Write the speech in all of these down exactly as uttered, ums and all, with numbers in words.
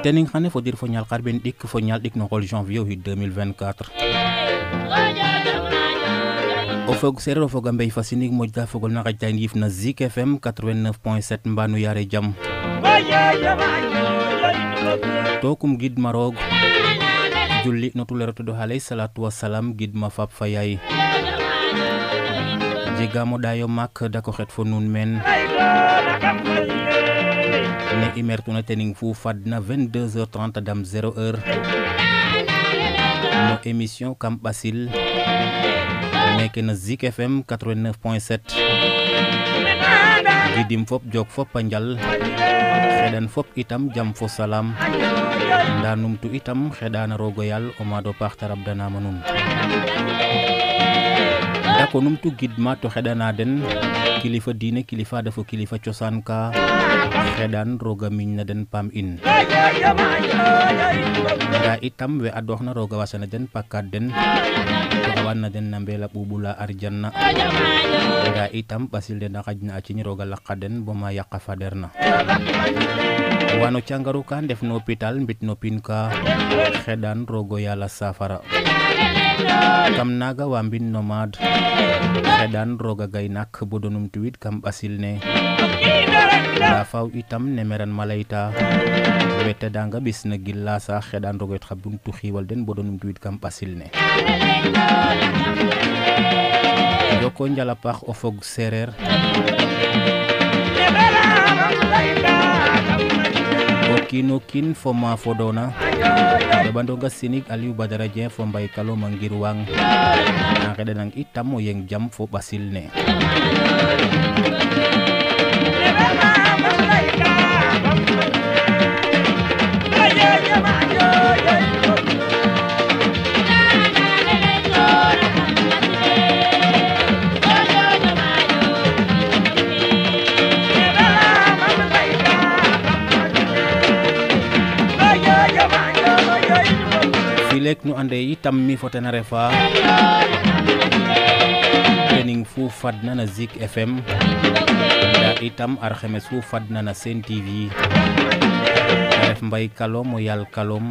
tening xane fo dir fo ñal xarben dik fo ñal dik no xol janvier deux mille vingt-quatre o fog sereer o foga mbey fasinig moƴta fogol na xaƴta in yif na Zik F M quatre-vingt-neuf point sept mbanu yaare jam tokum gidma roog julli no tulero to do halay salatu wassalam gidma fap fa yaay jegamo dayo mak dako xet fo nun men ne imertuna tening fu fadna vingt-deux heures trente dam zéro heure no émission kam basil meke na Zik F M quatre-vingt-neuf point sept gidim fop jog fop a njal xeɗan fop itam jam fo salam nda numtu itam xeɗana rogo yal o maado paax ta rabdanama nun dako numtu gidma to xeɗana den kilifa diine kilifa dafo kilifa cosaan ka xeɗan roga miñ na den pam in nda itam we adoxna roga wasana den pakad den to awan na den na mbela ɓuɓula arjanna nda itam ɓasil den a xajna a ciñ roga laqa den boma yaqa faderna wano cangaru ka ndef no hôpital mbit no pin ka xeɗan rogo yala safara kam naga wa mbin nomade xeɗan roga gaynak bodo numtuwid kam ɓasil ne nda faw itam nemeran malayta wetedanga ɓis na gilla sa xeɗan roga yet xa buntu xiwal den bodo numtuwid kam ɓasil ne joko njala paax o fog sereer o kiino kiin fo ma fodona deɓandonga sinig Aliou Badara Dieng fo mbay kaloma ngir wang na xeɗanang itam o yeng jam fo ɓasil ne filek nu ande itam mi fotena refa tening fu fadna na Zik F M nda itam arxemes fu fadna na Sen T V ref mbay kalom o yal kalom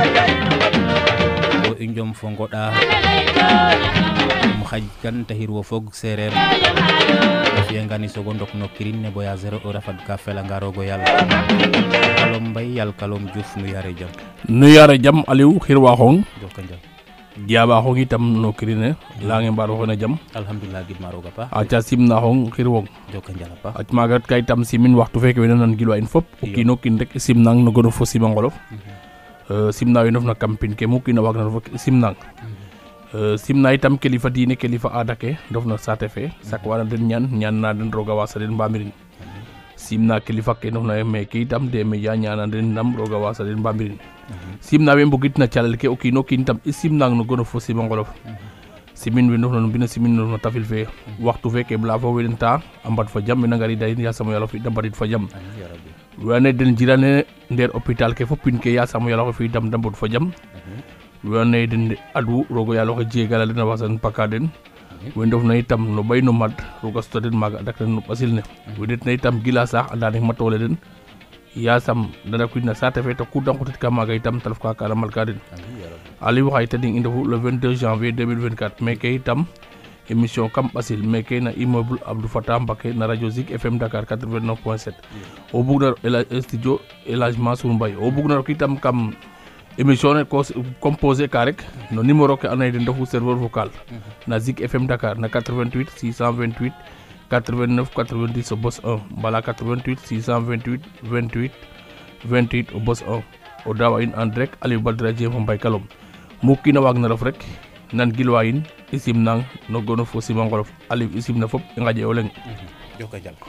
o i njom fo ngoɗa um xaj kan tahir wo fog sereer a fiyangani sogo ndok no kirin ne boya zéro heure a fad ka felanga rogo yal kalom mbay yal kalom Diouf nu yare jam nu yare jam Aliou xirwa xong joka njal jaba xong itam no kirine lange mbar xona jam alhamdulillah gidma roga pa aca simna xong xirwong joka njal pa ac magat kay tam simin waxtu feke wena nan gilwa in fop o kino kin rek simnang no gono fo sima ngolof simna we ndofna kampin ke mu kino wagna fo simnang simna itam kilifa diine kilifa aada ke ndofna saate fe sak wana den ñaan ñaan na den roga wasa den mbamirin simna kilifa ke ndofna meke itam de media ñaana den ndam roga wasa den mbamirin simna we mbugit na calel ke o kino kin tam i simnang no gono fo sima ngolof simin we ndofna no mbina simin no tafil fe waxtu feke bla fo weden ta a mbad fa jam wena ngari day ya sama yalla fi da mbarit fa jam wane den jirane nder hôpital ke fopin ke ya sama yalla fi dam dambut fa jam wane den adu rogo yalla ko jegal den wasan pakaden we ndofna itam no bay no mad rogo stoden maga dak no basil ne wedet na itam gila sax andane matole den ya sam dana kuina sate fe to kudam ko tit kamaga itam talf ka kala mal kadin ali waxay tading indefu le vingt-deux janvier deux mille vingt-quatre mais ke itam émission kam basil mais ke na immeuble Abdou Fatah Mbacké na radio Zik F M Dakar quatre-vingt-neuf point sept o bugna studio Elhadj Mansour Mbaye o bugna ko itam kam émission ne ko composé ka rek no numéro ke anay den ndefu serveur vocal na Zik F M Dakar na quatre-vingt-huit six cent vingt-huit quatre-vingt-neuf quatre-vingt-dix au boss un mbala quatre-vingt-huit six cent vingt-huit vingt-huit vingt-huit au boss un o dawa in en direct Aliou Badara Dieng fo mbay kalom mu kina wag na ref rek nan gilwa in isim nang no gono fo sima ngolof Aliou isim na fop i ngaje o leng joka jal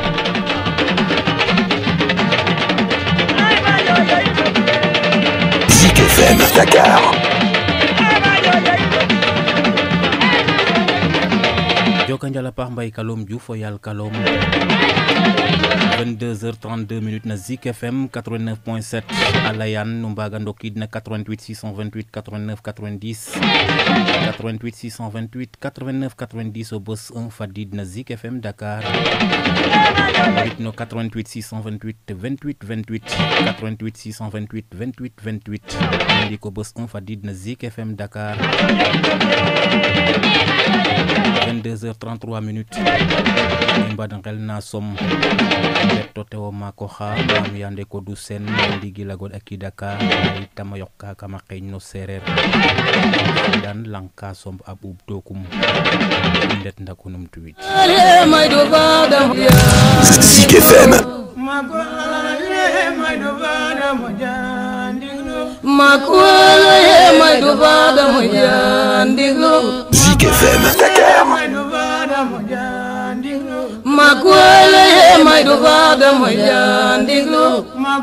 Zik F M Dakar. Joka njala paax Mbaye Kalom Diouf o yal Kalom vingt-deux heures trente-deux minutes na Zik F M quatre-vingt-neuf point sept a layan nu mbaga ndokid na quatre-vingt-huit six cent vingt-huit quatre-vingt-neuf quatre-vingt-dix quatre-vingt-huit six cent vingt-huit quatre-vingt-neuf quatre-vingt-dix o bus un fadid na Zik F M Dakar no quatre-vingt-huit six cent vingt-huit vingt-huit vingt-huit quatre-vingt-huit six cent vingt-huit vingt-huit vingt-huit ndi ko bus un fadid na Zik F M Dakar vingt-deux heures trente-trois minutes mbadan xel na som to tewo mako xa mam yande ko du sen ndigi la god akidaka itam yokka kama xeñ no serer dan lanka som abub dokum ndet ndakunum tweet Zik F M Makwale mai dubada mojandiglo Zik F M Dakar Makwale mai dubada mojandiglo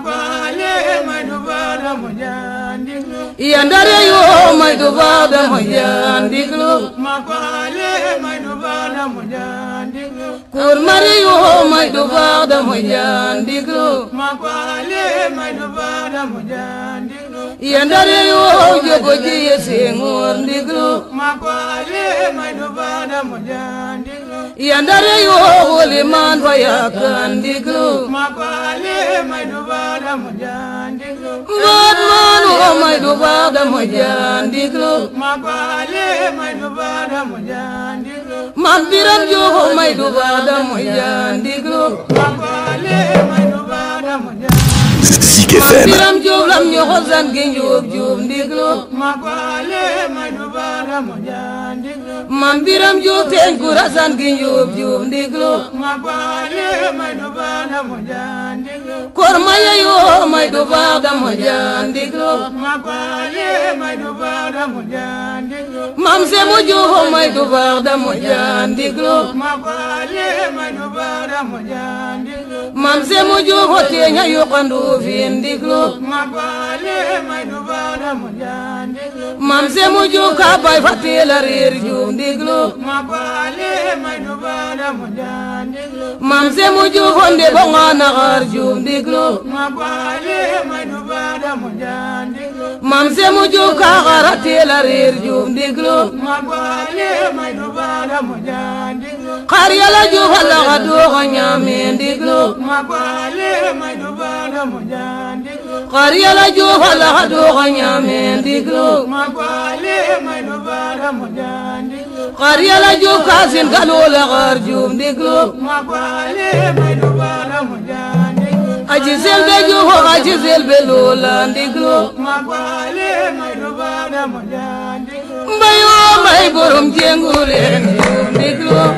Makwale mai dubada mojandiglo Yandare yo mai dubada mojandiglo Makwale mai dubada mojandiglo Kurmari yo mai dubada mojandiglo Makwale mai dubada mojandiglo Yandare yo jogoji yesengor ndiglo Makwale mai dubada mojandiglo Yandare yo wole man vayakan ndiglo Makwale mai dubada mojandiglo Bad man o mai dubada mojandiglo Makwale mai dubada mojandiglo Mambiram jo mai dubada mojandiglo Makwale mai dubada mojandiglo Zik F M Mambiram jo lam nyoho zan genjob job ndiglo Makwale mai dubada mojandiglo Mambiram jo ten kurasan genjob job ndiglo Makwale mai dubada mojandiglo Kormaya yo mai dubada mojandiglo Makwale mai dubada mojandiglo Mamse mojo mai dubada mojandiglo Makwale mai dubada mojandiglo Mamse mojo hotenya yo kandu vindiglo Makwale mai dubada mojandiglo Mamse mojo kapai fatela rir jundiglo Makwale mai dubada mojandiglo Mamse mojo honde bongana gar jundiglo Makwale mai dubada mojandiglo Mamse mojo kagara tela rir jundiglo Makwale mai dubada mojandiglo Karyala jo hala gado ganyame ndiglo Makwale mai dubada mojandiglo Karyala jo hala gado ganyame ndiglo Makwale mai dubada mojandiglo Karyala jo kasin galola gar jundiglo Makwale mai dubada mojandiglo Ajizel bejo ho ajizel belola ndiglo Makwale mai dubada mojandiglo Mbayo mai borom jengule ndiglo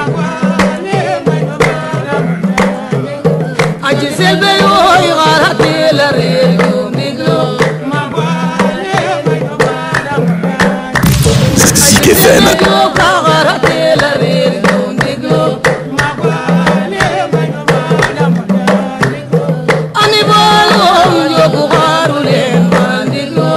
Makwale mai dubada mojandiglo Ajizel beyo igara tela rego ndiglo Makwale mai dubada mojandiglo Zik F M Ajizel kagara tela rego ndiglo Makwale mai dubada mojandiglo Ani bolom jogu garulen bandiglo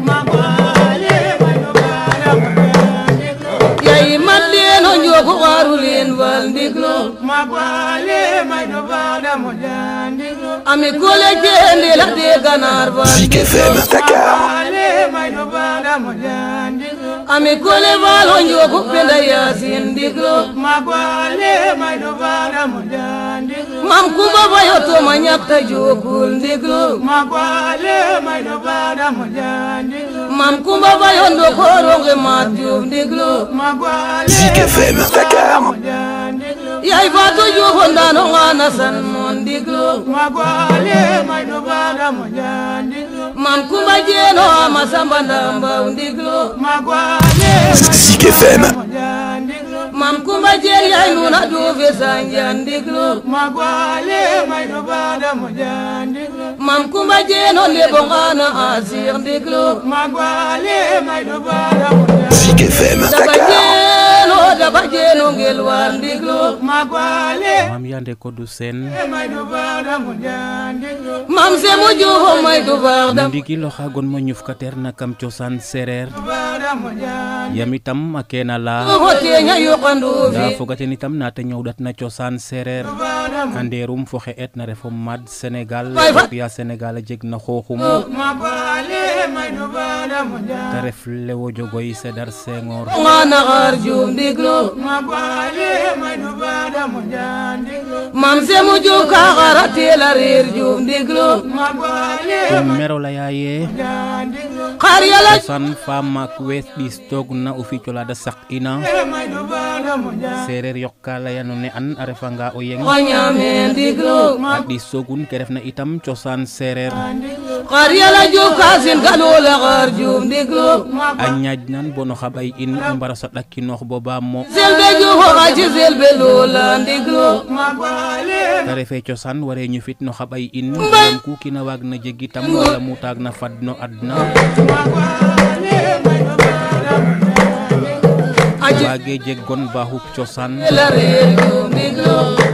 Makwale mai dubada mojandiglo Yai madeno jogu garulen bandiglo Makwale mai dubada mojandiglo Ami kole jende la de ganar Zik F M Dakar Makwale mai dubada mojandiglo Ami kole valo jogu penda yasin diglo Makwale mai dubada mojandiglo Mam kuba bayoto manyakta jokul ndiglo Makwale mai dubada mojandiglo Mam kuba bayondo koronge matjub ndiglo Makwale Zik F M Dakar mojandiglo Yai vato johonda no ngana san mondiglo Makwale mai dubada mojandiglo Mam kuba jeno amasamba ndamba undiglo Makwale Zik F M mojandiglo Mam kuba jen yai nuna dove sanjandiglo Makwale mai dubada mojandiglo Mam kuba jeno lebo ngana asir ndiglo Makwale mai dubada mojandiglo Zik F M Dakar Dabajeno dabajeno ngelwar ndiglo Makwale Mam Yande Kodou Sen Mam Semu Juho may du baax ndigi loxa gon mo ñuf ka ter na kam cosaan sereer yamitam a kena la hote nya yoqandu nda fogaten itam nate ñowdat na cosaan sereer anderum fo xe et na refo mad Sénégal ya Sénégal a jeg na xooxum ta ref lewo jogoy Sédar Senghor ngana xar jum diglo Mam Semu Juho ka xara tela reer jum diglo kum mero la yaye xar yala cosaan fa mak wees ɗis toog na o ficola da sak ina sereer yoka layano ne an a refa nga o yeng xañame diglo a ɗis sogun ke refna itam cosaan sereer xar yala Juho ka sin galola xar jum diglo a ñaaj nan bono xa ɓay in i mbara saɗakinoox boba mo selbe Juho xa ci selbe lola diglo ta refe cosaan ware ñufit no xa ɓay in yam ku kina waag na jeg itam wala mu taag na fad no adna waage jeg gon ba xup cosaan la reer jum diglo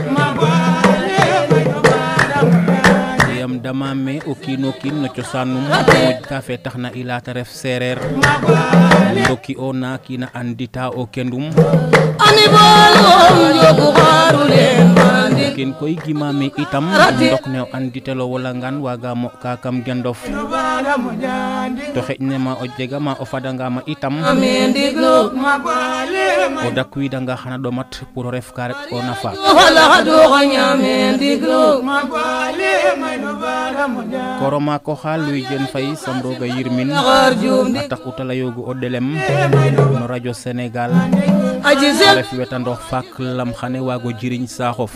yam dama me o kiino kiin no cosaanum moƴ ka fe tax na i lata ref sereer ndoki o na kiina andita o kendum ani bolom jogu xaru leen bandi kin koy gimame itam ndok ne o anditelo wala ngan waga mo ka kam gendof to xeƴne ma o jega ma o fadanga ma itam ame ndiglo o dakwidanga xana ɗomat pour o ref ka rek o nafa wala xado xañame ndiglo koroma ko xa luy jen fay sam roga yirmin xar jum a tax uta layogu o ɗelem no radio Sénégal aji a sel ref wetandoox faak lam xane waago jiriñ saaxof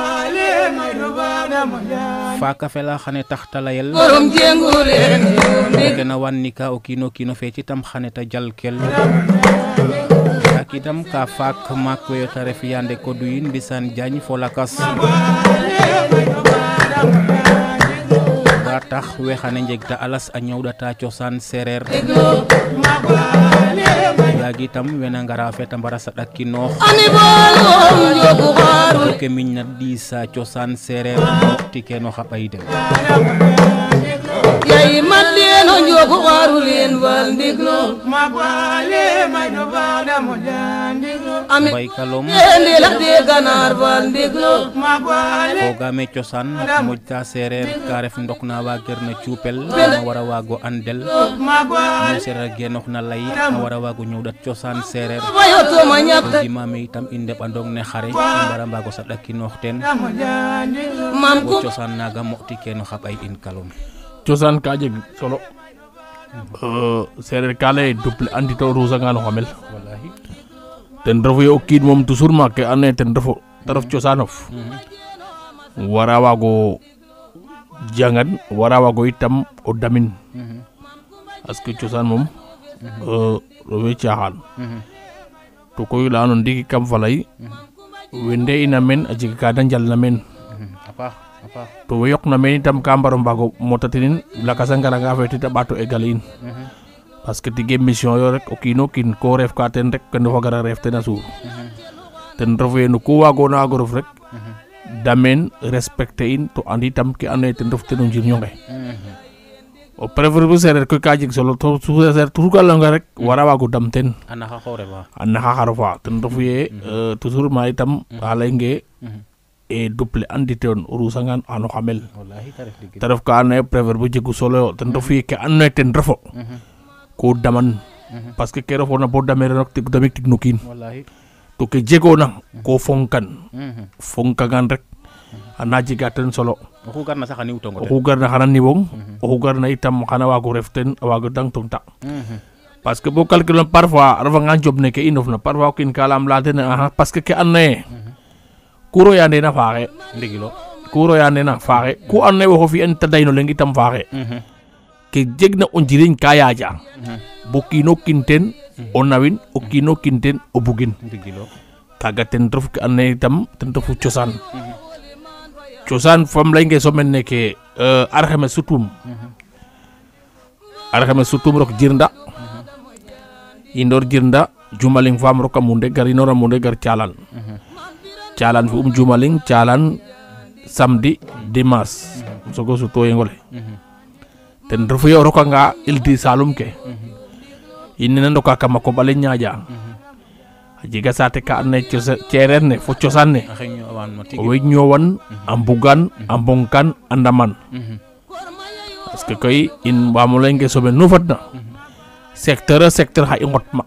faaka fela xane tax ta layel borom jengu leen jum dig kena wannika o kiino kiino feci tam xane ta jalkel ak itam ka faak maak weyo ta ref Yande Kodou yin Mbisaan Jaañ fo lakas ba tax we xane njeg ta alas a ñowɗata cosaan sereer yaagi itam wena ngara feta mbara saɗakinoox ani bolom jogu xaru ke miñ na ɗiisa cosaan sereer ti keno xa ɓay den yayi man leen o jogu xaru leen bal ndiglo ami mbay kalom endela de ganar bal ndiglo fogame cosaan moƴ ta sereer ka ref ndok na wager na cuupel a wara waago andel mu sereer genoox na lay a wara waago ñowɗat cosaan sereer bayo to ma ñakta gimame itam i ndeɓandong ne xare i mbara mbaago saɗakinoox teen mam bo ku cosaan naga moƴti keno xa ɓay in kalom cosaan ka jeg solo sereer ka leye duple andito rusanga no xamel wallahi ten refu ye o kiin moom toujours ma ke ando naye ten refu te ref cosanof wara waago jangan wara waago itam o damin parce que cosaan moom refe caaxaan to koy leyano ndiki kam falay we nde ina meen a jega ka de njalna meen a paax a paax to we yoq na meen itam ka mbaro mbaago motatinin lakasa ngaranga fe ta ɓaato egal in parce que tige mission yo rek o kiino kiin ko ref ka ten rek kene fo gara ref ten a suur ten refu ye no ku waagona waago ref rek dameen respecter in to andi itam ke ando naye ten ref ten o njirñonge o préféré bu sereer koy ka jeg solo to sereer toujours ka layonga rek wara waago dam ten a naxa xoore fa a naxa xaro fa ten refu ye toujours ma itam a leynge e duple andite on o rusangan ano xamel wallahi ta ref ligg te ref ka ando naye préféré bu jegu solo yo ten refu ye ke ando naye ten refo ko daman parce que ke refona bo damere rok tig damit tig no kiin wallahi to ke jegona ko fonkan fonkangan rek ana jega ten solo oxu garna sax a niwtongo ten oxu garna xana niwong oxu garna itam xana waago ref ten a waago dang tong ta parce que bo calcule parfois a refanga job ne ke i ndofna parfois o kiin ka lam la ten axa parce que ke and naye ku royandena faaxe ndigilo ku royandena faaxe ku and naye waxo fi'an ta dayno leng itam faaxe ke jegna o njiriñ ka yaaja bo kiino kin ten o nawin o kiino kin ten o bugin ndigilo kaga ten ref ke and naye itam ten refu cosaan cosaan fam leynge somen neke arxeme sutum arxeme sutum rok jirnda indoor jirnda jumaling fam roka munde gar inora munde gar calal calan fu um jumaling calan samedi dimanche sogo su to yengole ten refu yo roka nga ildi salum ke inina ndoka kama ko bale nyaaja jiga sate ka ne cerer ne fo ciosan ne o we ñowan ambugan ambonkan andaman parce que koy in bamulenge sobe nu fatna secteur secteur ha ingot ma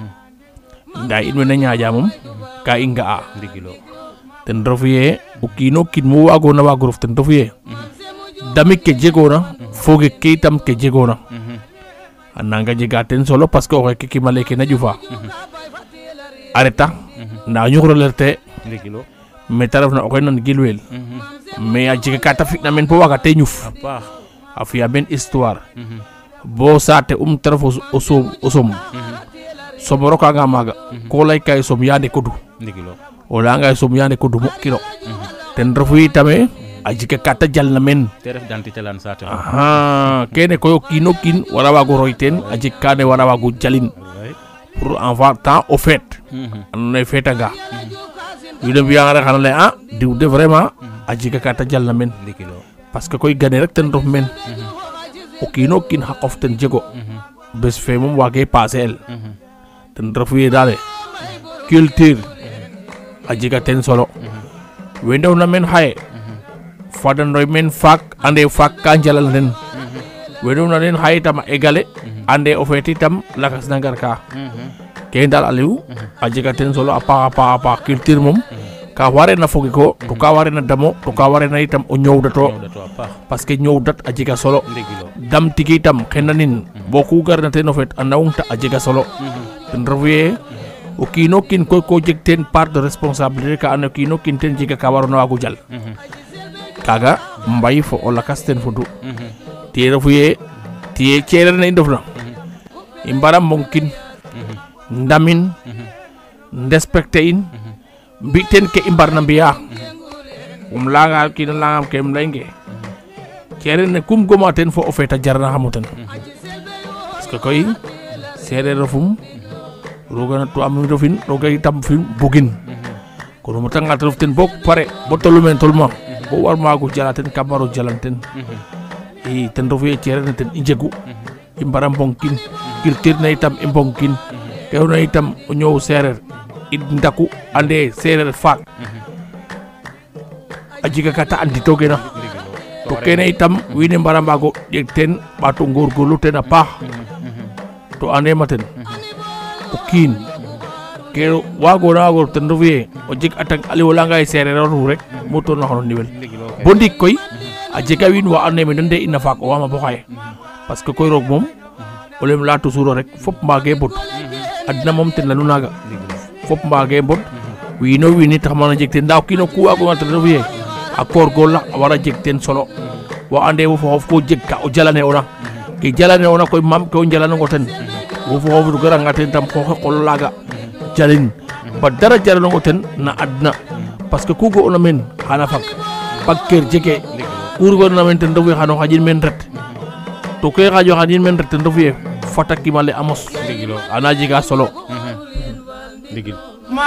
nda in wena ñaaja mom ka inga a ndigilo ten refuye o kino kin mu wago na wago rof ten refuye damit ke jegona foge ke itam ke jegona ananga jega ten solo parce que o ke kimale ke na jufa areta na ñu relerte ndigilo mais taraf na o koy nan gilwel mais a jega ka ta fitna men po waga te ñuf apa a fiya ben histoire bo sate um taraf o som o som somoro ka nga maga ko lay kay som yande kodu ndigilo o la nga som yande kodu mo kilo ten refu tame a jega ka ta jalna men te ref dentité lan sate aha kene koyo kino kin wara wago royten a jeg kane wara wago jalin pour avoir temps au fait anone feta nga wido biya nga xana lay ah diw de vraiment a jega ka ta jalna men ndigilo parce que koy gane rek ten rof men o kino kin xaqof ten jego bes fe mom wage passer el ten refu dale culture a jega ten solo we ndew na men xaye fadan roy men fak ande fak ka jalal den we ndew na den xaye tam égale ande o feti tam lakas nangar ka ke dal aliou a jega ten solo a pa pa pa culture mom ka ware na fogi ko to ka ware na damo to ka ware na itam o ñowdato parce que ñowdat a jega solo dam tigi itam xenanin boku garna ten o fet a nawngta a jega solo ten refuye o kino kin koy ko jeg ten part de responsabilité ka ando kino kin ten jega ka warona wago jal kaga mbay fo o lakas ten fodu te refuye tiye cerer na i ndofna i mbara mbonkin ndamin respecter in mbi ten ke i mbarna mbiya um langa kina langam ke um leynge cerer ne kum goma ten fo o feta jarna xamo ten parce que koy sereer refum roga na to am rofin roga itam fin bugin kono mo tanga rof ten bok pare bo tolu men tolma bo war maago jala ten kamaro jalan ten i ten refu cerer ne ten i njegu i mbara mbonkin culture na itam i mbonkin kewna itam o ñoow sereer i ndaku ande sereer faak a jega kata anditogena to kene itam wiin we mbara mbago jeg ten ɓato ngorgorlu ten a paax to andema ten o kiin ke wagona wago ten refu ye o jeg atak ali o langa ye sereer a refu rek mo torna xono niwel bo ndik koy a jega wiin wa ando naye mene nde ina faak o wama bo xaye parce que koy roog moom o lem la toujours rek fop mbage bot adna moom ten lanu naga fop mbage bot wiino wiini tax mana jeg ten nda o kiino ku wagonga ten refu ye a koor goor a wara jeg ten solo wa ande wo fo xof ko jeg ka o jalane ona ke jalane ona koy mam ke o njalanongo ten wo fo xof garanga ten tam xoxe qolo laga jalin ba dara jalanongo ten na adna parce que ku go ona men xana fag pag ker jege ku rugona men ten refu ye xano xaƴin men ret to ke xaƴo xaƴin men ret ten refu ye fata kimale amos ana jega solo ndigil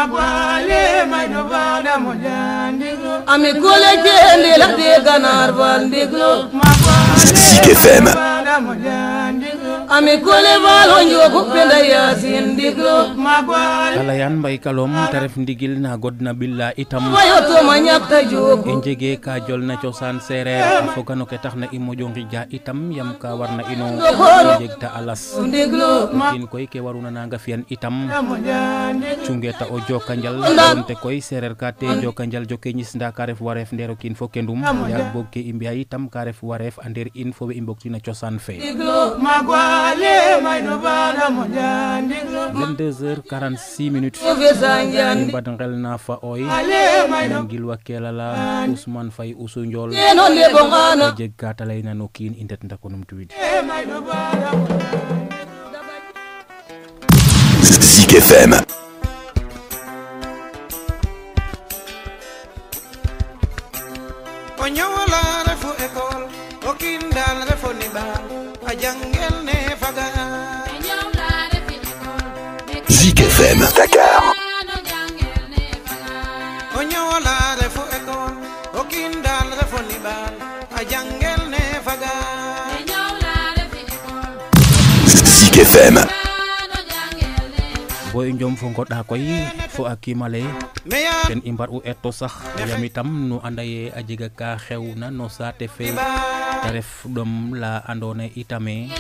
ami kole jende la de ganar bal ndiglo Zik F M. ami kole bal onjogo penda yasin ndiglo kalayan mbay kalom te ref ndigil na godna billa itam wayo to ma ñakta jogo i njege ka jol na cosaan sereer a fogano ke taxna i moƴo ngija itam yam ka warna ino i jeg ta alas ndiglo in koy ke waruna nanga fiyan itam cungeta o jokanjal donte koy sereer ka te jokanjal joke ñis nda ka ref wareef ndero kiin fo kendum yaag boog ke i mbiya itam ka ref wareef a nder in fo we i mbogtina cosaan fe vingt-deux heures quarante-six minutes i mbad ngel na fa oy na ngilwa kelala Ousmane Faye Ousou Ndiol o jeg ka ta layna no kiin i ndet ndako numtuwid Zik F M. Onyola refu ekol, okindal refu niba, ajangel ne faga. Zik F M. Dakar. Onyola Zik F M. bo i njom fo ngoɗa koy fo a kimale ten i mbar u eto sax yam itam nu anda ye a jega ka xewna no saate fe te ref ɗom la andona itame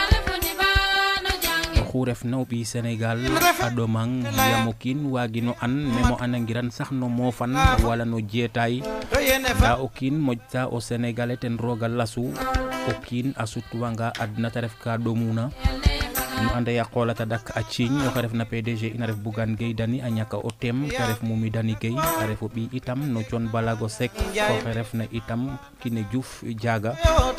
oxu refna o ɓiy Sénégal a ɗomang yam o kiin wagino an memo anangiran sax no mofan wala no jetay nda o kiin moƴta o Sénégalais ten roga lasu o kiin a sutwanga adna te ref ka ɗomuna nu anda ya qolata dak a ciiñ oxe refna P D G ina ref Bougane Gueye Dany a ñaka o tem te ref Momy Dany Gueye a ref o ɓiy itam no Thione Ballago Seck oxe refna itam Kiné Diouf Diaga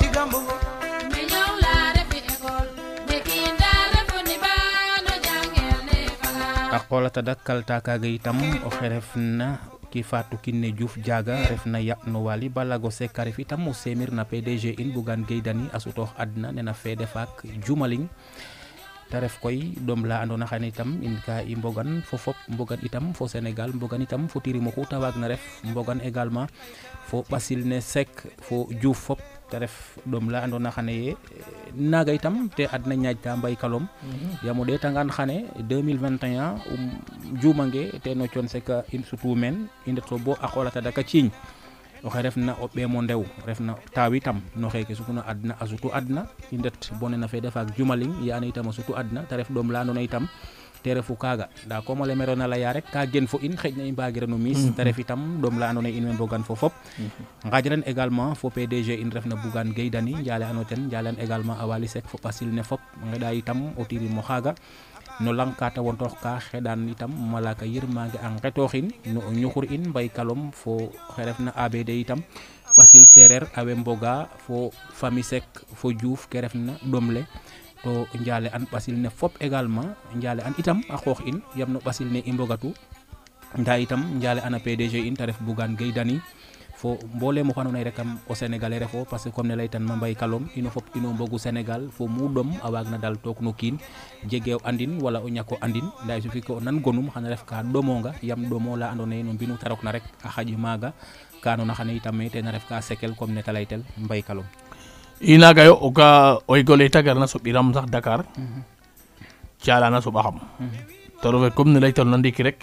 a qolata dak kalta kaga itam oxe refna ki Fatou Kiné Diouf Diaga refna ya no Waly Ballago Seck a ref itam o semir na P D G in Bougane Gueye Dany a sutoox adna nena fede faak Jumaling te ref koy ɗom la andona xane itam in ka i mbogan fo fop mbogan itam fo Sénégal mbogan itam fo tirim oxu ta waag na ref mbogan également fo ɓasil ne Seck fo Diouf fop te ref ɗom la andona xane ye naga itam te adna ñaƴta mbay kalom yaam o ɗeetangaan xane deux mille vingt et un um juumange te no Thione Seck in sutu meen i ndeto bo a qoolata daka ciiñ oxe refna o ɓeemo ndew refna taaw itam no xeeke sutuna adna a sutu adna i ndet bo nena fede faak Jumaling ye ando itam a sutu adna te ref ɗom la andona itam te refu kaaga nda comme ole merona leya rek ka gen fo in xeƴna i mbagirano miis te ref itam ɗom la andona in way mbogan fo fop ngajran également fo P D G in refna Bougane Gueye Dany njale ano ten njalean également a Waly Seck fo ɓasil ne fop ngeɗa itam o tirimo xaaga no lang ka ta wontox ka xeɗan itam malaka yirmage a ngetooxin no o ñuxur in mbay kalom fo xe refna A B D itam ɓasil sereer awe mboga fo famille Seck fo Diouf ke refna ɗom le to njale an ɓasil ne fop également njale an itam a xoox in yam no ɓasil ne i mbogatu nda itam njale an a P D G in te ref Bougane Gueye Dany fo mbolem oxe andoona yee rek o Sénégalais refo parce que comme ne laytanma mbay kalom ino fop ino mbogu Sénégal fo mu ɗom a waagna dal took no kiin jege o andin wala o ñako andin nda il suffit que o nan gonum xana ref ka ɗomonga yam ɗomo la andoona yee no mbinu ta rokna rek a xaƴ maaga ka andoona xane itame tena ref ka sekel comme ne ta laytel mbay kalom i naaga yo o ga o igole ta garna soɓiram sax Dakar calana soɓaxam to refe comme ne laytanona ndiiki rek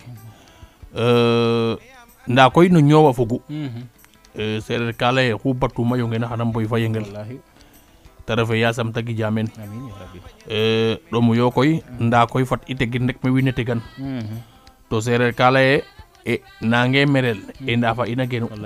nda koy no ñoowa fogu sereer ka leye xu batuma yongena xana mboy fa yengel te refe yasam te gija meen ɗomu yo koy nda koy fat i tegin rek me wiin we tegan to sereer ka leye e nange merel e nda fa ina genu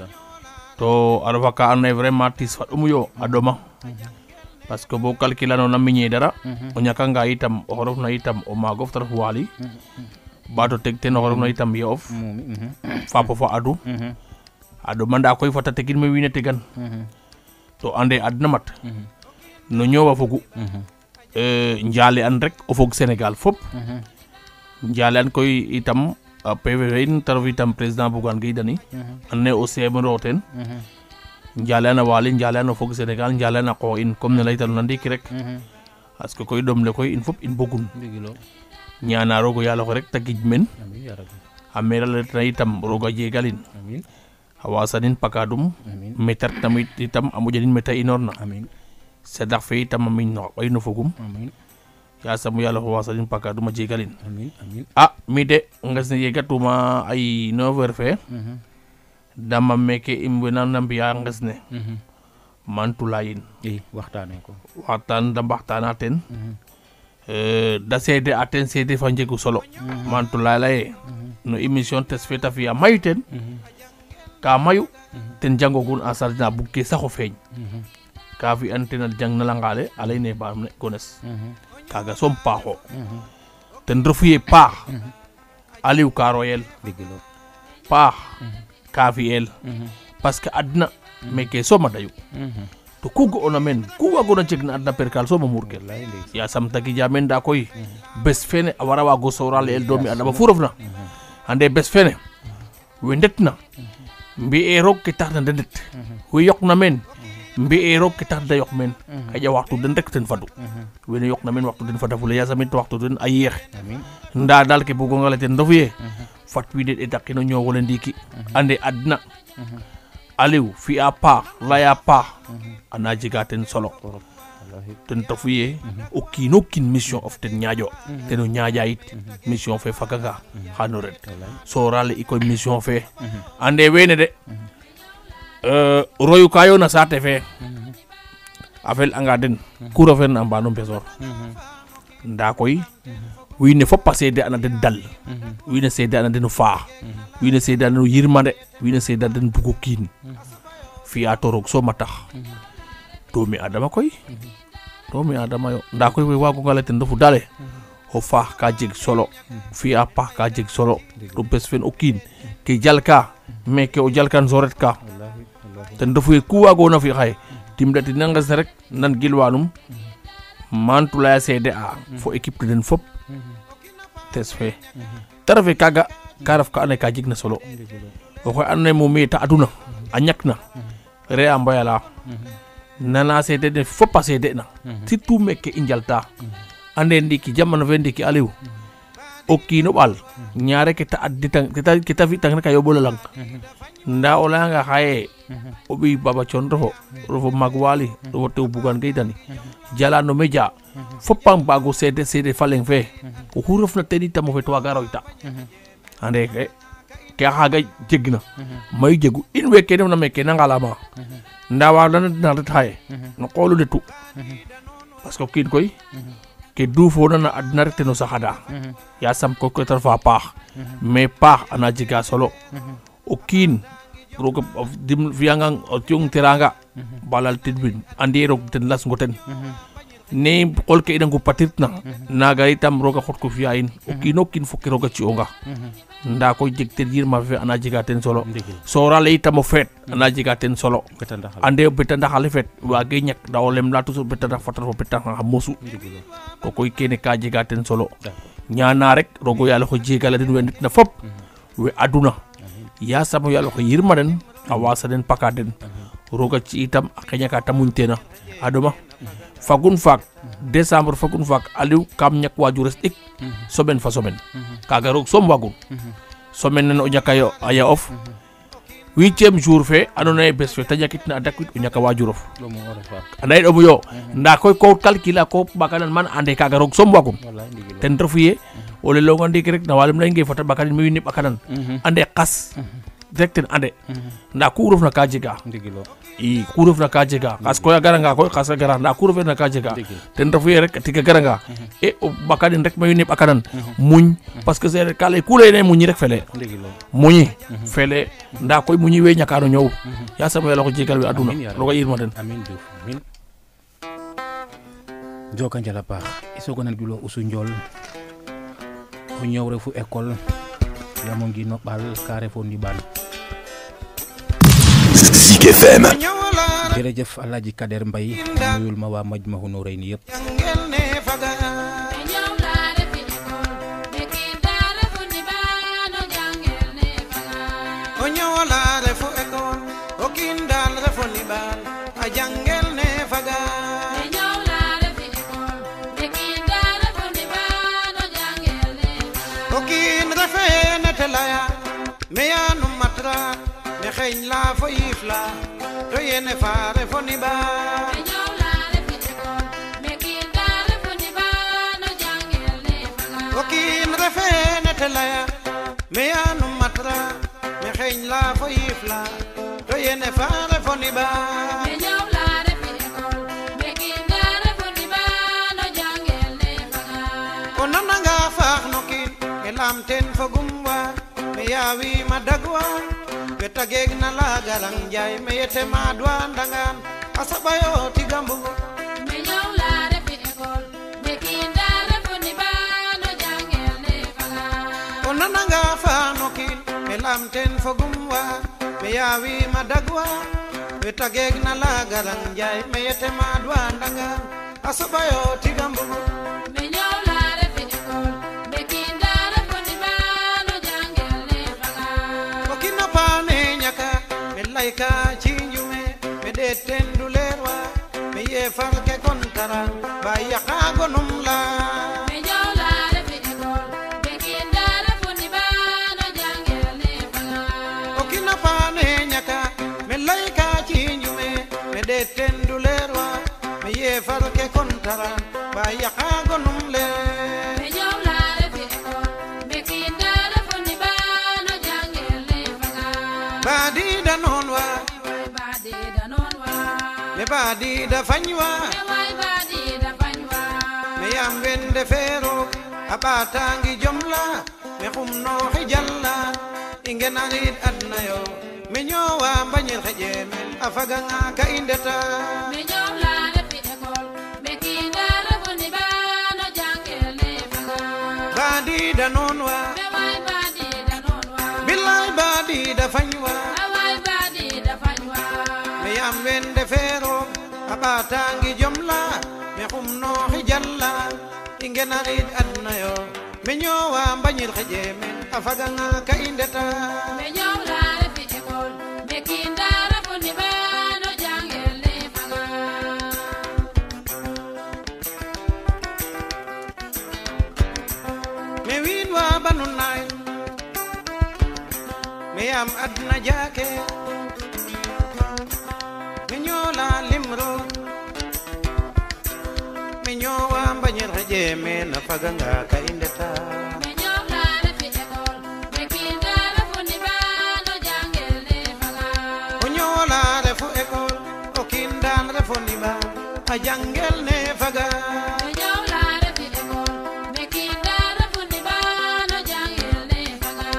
to a refa ka andoona yee vraiment tis fa ɗomu yo a ɗoma parce que bo calcule anoona miñe dara o ñakanga itam oxe refna itam o maagof te ref Waly ɓaato teg ten oxe refna itam ye of fapo fa adu a ɗoma nda koy fata tegin me wiin we tegan to ande adna mat no ñoowa fogu njale an rek o fog Sénégal fop njale an koy itam P V fe in te ref itam président Bougane Gueye Dany ande o semiro ten njale an a Waly njale an o fog Sénégal njale an a qoox in comme ne laytanona ndiiki rek parce que koy ɗom le koy in fop in mbogun ñaana roog o yaal oxe rek te gij men a meera letna itam roog a jegalin a wasanin pakadum metar tamit itam a moƴanin meta inoorna sedax fe itam a miñ no xa ɓay no fogum yasam o yaal oxe wasanin pakadum a jegalin a mi de nges ne yegatuma ay neuf heures fe dama meke im wena na mbiya nges ne mantula yin waxtaane ko waxtaan da mbaxtaana ten da seede a ten seede fa njegu solo mantula leye no émission tes fe ta fiya mayu ten ka mayu ten jangogun a sarna bug ke sax o feeñ ka fi'an ten a jang na langale a leyne ba ne gones kaga soom paaxo ten refu ye paax Aliou ka royel paax ka fi'el parce que adna meke sooma dayu to ku ga'oona meen ku waagoona jeg na adna perkal sooma murgel yasam ta gija meen nda koy bes fene a wara waago soorale el doomi adama fu refna ande bes fene we ndetna mbi'e roog ke taxna de ndet we yoqna meen mbi'e roog ke tax da yoq meen xaƴa waxtu den rek ten fadu wene yoqna meen waxtu den fada fule yasamit waxtu den a yeex nda dal ke bugonga le ten refu ye fat wiin we ɗetakino ñoowole ndiiki ande adna Aliou fi'a paax laya paax ana jega ten solo ten tafuye o kiino kin mission of ten ñaaƴo teno ñaaƴa yit mission fe fakanga xano ret sorale i koy mission fe ande wene de royu kayo na saate fe a fel anga den ku refeerna a mbano mbesor nda koy wiine fop a seede ana den dal wiine seede ana den faax wiine seede ana den yirmande wiine seede ana den bugo kiin fi'a to roog soom a tax doomi adama koy doomi adama yo nda koy we waagonga lay ten refu dale o faax ka jeg solo fi'a paax ka jeg solo to bes fen o kiin ke jalka mais ke o jalkan so ret ka ten refu ye ku waagona fi xaye dimlati nanges ne rek nan gilwanum mantulaya seede a fo équipe den fop tes fe te refe kaga ka ref ka ando naye ka jeg na solo oxe ando naye moom ta aduna a ñak na re a mboyala nana seede ne fop a seede na surtout meke i njalta ande ndiki jamano fe ndiki Aliou o kiino ɓaal ñaare ke ta additang ke ta fi tang rek a yoɓolo lang nda o leyanga xaye o ɓiy Baba Thione refo refo mag Waly refo tew Bougane Gueye Dany jala no média fop a mbaago seede seede fa leng fe oxu refna ten itam o feet waaga royta ande ke ke xaaga jegna mayu jegu in weeke ndefna meke na ngalama nda waagana na ret xaye no qoolu ndetu parce que o kiin koy ke duufona na adna rek teno saxada yasam ko ko tar fa paax mais paax ana jega solo o kiin roog dim fiyangang o tiong teranga balal tidbin andi roog ten las ngoten ne qol ke ina ngupatit na naga itam roga xot ko fiya in o kiino kiin fokki roga ci'onga nda koy jeg ten yirma fe ana jega ten solo sorale itam o feet ana jega ten solo ande o beta ndaxale feet waage ñak nda o lem la toujours beta ndax fatar fo beta xa mosu ko koy kene ka jega ten solo ñaana rek rogo yalo xo jegala den we nit na fop we aduna ya samo yalo xo yirma den a wasa den paka den roga ci itam a xeña ka tamuñ tena adoma fagun faak décembre fagun faak Aliou kam ñak wajures ik semaine fa semaine kaga roog som wagun semaine nen o ñakayo aya of huitième jour fe ando naye bes fe ta ñakit na a dakwit o ñaka wajurof anda ye ɗomu yo nda koy ko calcule a ko ɓakanan man ande kaga roog som wagum ten refu ye o lelonga ndiki rek na walum ley nge fata ɓakanin mi wiin we ɓakanan ande qas rek ten ande nda ku refna ka jega i ku refna ka jega qas koy a garanga koy qas a gara nda ku refna ka jega ten refu ye rek tiga garanga e o ɓakanin rek ma wiin we ɓakanan muñ parce que sereer ka ley ku leyna muñi rek fele muñi fele nda koy muñi we ñakano ñoow yasam o yaloxo jegal we aduna roga yirma den amin Diouf amin joka njala paax i soogo nan gilo Usu Njool o ñoow refu école yamo ngino ɓaal ka refo ndiɓaan Zik F M. jërëjëf Alaaji Kader Mbaye nuyul ma waa Majmahun Nurayni yëpp meya no matra me xeñ la fo yif la to yene faare fo ni ba me ñaw la refi école me kin da refo ni ba no jangel ne fala o kin refe ne telaya meya no matra me xeñ la fo yif la to yene faare fo ni ba me ñaw la refi école me kin da refo ni ba no jangel ne fala o nananga faax no kin ke lam ten fo gumwa me yawi madagwa beta gegna la galang jay me yete madwa ndangan asabayo tigambu me ñaw la refi école me kinda refo ni ba no jangel ne fala onananga fa no kin me lamten fogumwa me yawi madagwa beta gegna la galang jay me yete madwa ndangan asabayo tigambu me ñaw la refi école me kinda refo ni ba ka cinjume me de tendulerwa me ye falke kontara ba yaka gonum la me jawla refi école be kinda refo ni ba no jangel ne fala okina pane nyaka me lay ka cinjume me de tendulerwa me ye farke kontara ba yaqa gonum le me jow la refi école me kinda refoni ba no jangel ne faga badi da non wa way badi da non wa me badi da fanywa me way badi da fanywa me yam wende fero abatangi jomla me khumno hijalla ingena rid adna yo me nyowa mbanyel xejemen afaga nga ka indeta me jow la refi école me kinda refoni ba no jangel ne faga badi da non wa me way badi da non wa billahi badi da fanywa way badi da fanywa me yam wende fero abatangi jomla me khumno hijalla ingena rid adna yo me nyowa mbanyel xejemen afaga nga ka indeta me jow la refi école me kinda refoni ba no jangel ne faga me win wa banunay me yam adna jake me nyola limro me nyowa mbanyel xejemen afaga nga ka indeta me jow la refi école me kinda refoni ba no jangel ne faga o nyola refu ekol o kindan refoni ba a jangel ne faga me jow la refi école me kinda refoni ba no jangel ne faga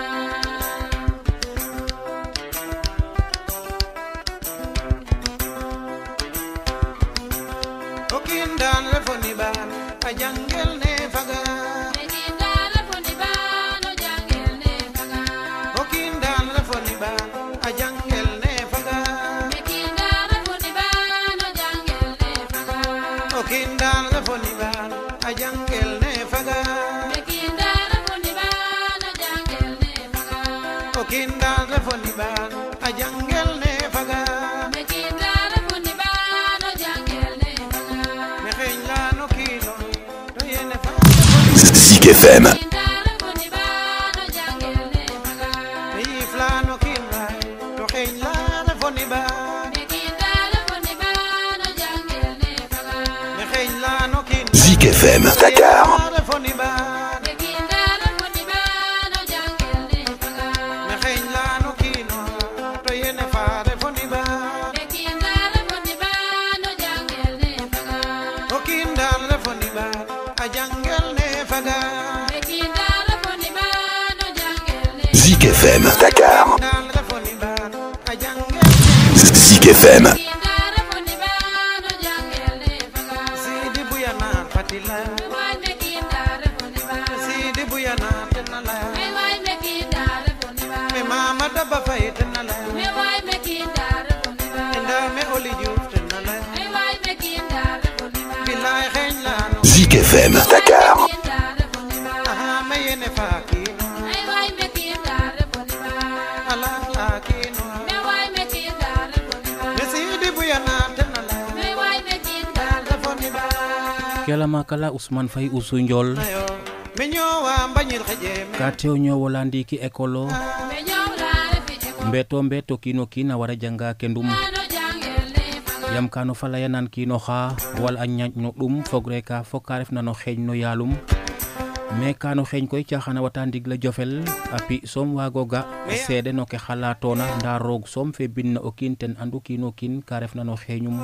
o kindan refoni ba a jangel ne faga me kinda refoni ba no jangel ne faga o kindan refoni ba a jangel ne faga me kinda refoni ba no jangel ne faga o kindan refoni ba a jangel ne faga me kinda refoni ba no jangel ne faga o kindan refoni ba a jangel ne faga me kinda refoni ba no jangel ne faga me xeñ la no kino to yene fa Zik F M. kinda refoni ba no jangel ne faga me yif la no kinwa to xeñ la refoni ba me kinda refoni ba no jangel ne faga me xeñ la no kinwa Zik F M Dakar. refoni ba me kinda refoni ba no jangel ne faga me xeñ la no kino to yene fa refoni ba me kinda refoni ba no jangel ne faga o kindan refoni ba a jangel ne faga me kinda refoni ba no jangel ne Zik F M Dakar. kindan refoni ba a jangel Zik F M. kinda refoni ba no jangel ne faga sidi buyana fatila way me kinda refoni ba sidi buyana tenala me way me kinda refoni ba me mama daba fay tenala me way me kinda refoni ba enda me oli juf tenala me way me kinda refoni ba bilay xeñ la no Zik F M Dakar. kinda refoni ba aha me yene fa kino me way me kinda refoni ba ala la kino me way me kinda refoni ba me sidi buyana tenala me way me kinda refoni ba kelama kala Ousmane Faye Usu Ndiol ayo me nyowa mbanyil xejeme ka tew ñowola ndiki école o me jow la refi école mbeto mbeto kino kin a wara janga kendum no jangel ne faga yam kano falayanan kino xa wal a ñaƴ no ɗum fogre ka fo ka refna no xeeñ no yaalum mais kano xeeñ koy caxana wata ndig la jofel a pi soom wago ga seede no ke xalatona nda roog soom fe bin na o kiin ten andu kino kiin ka refna no xeeñum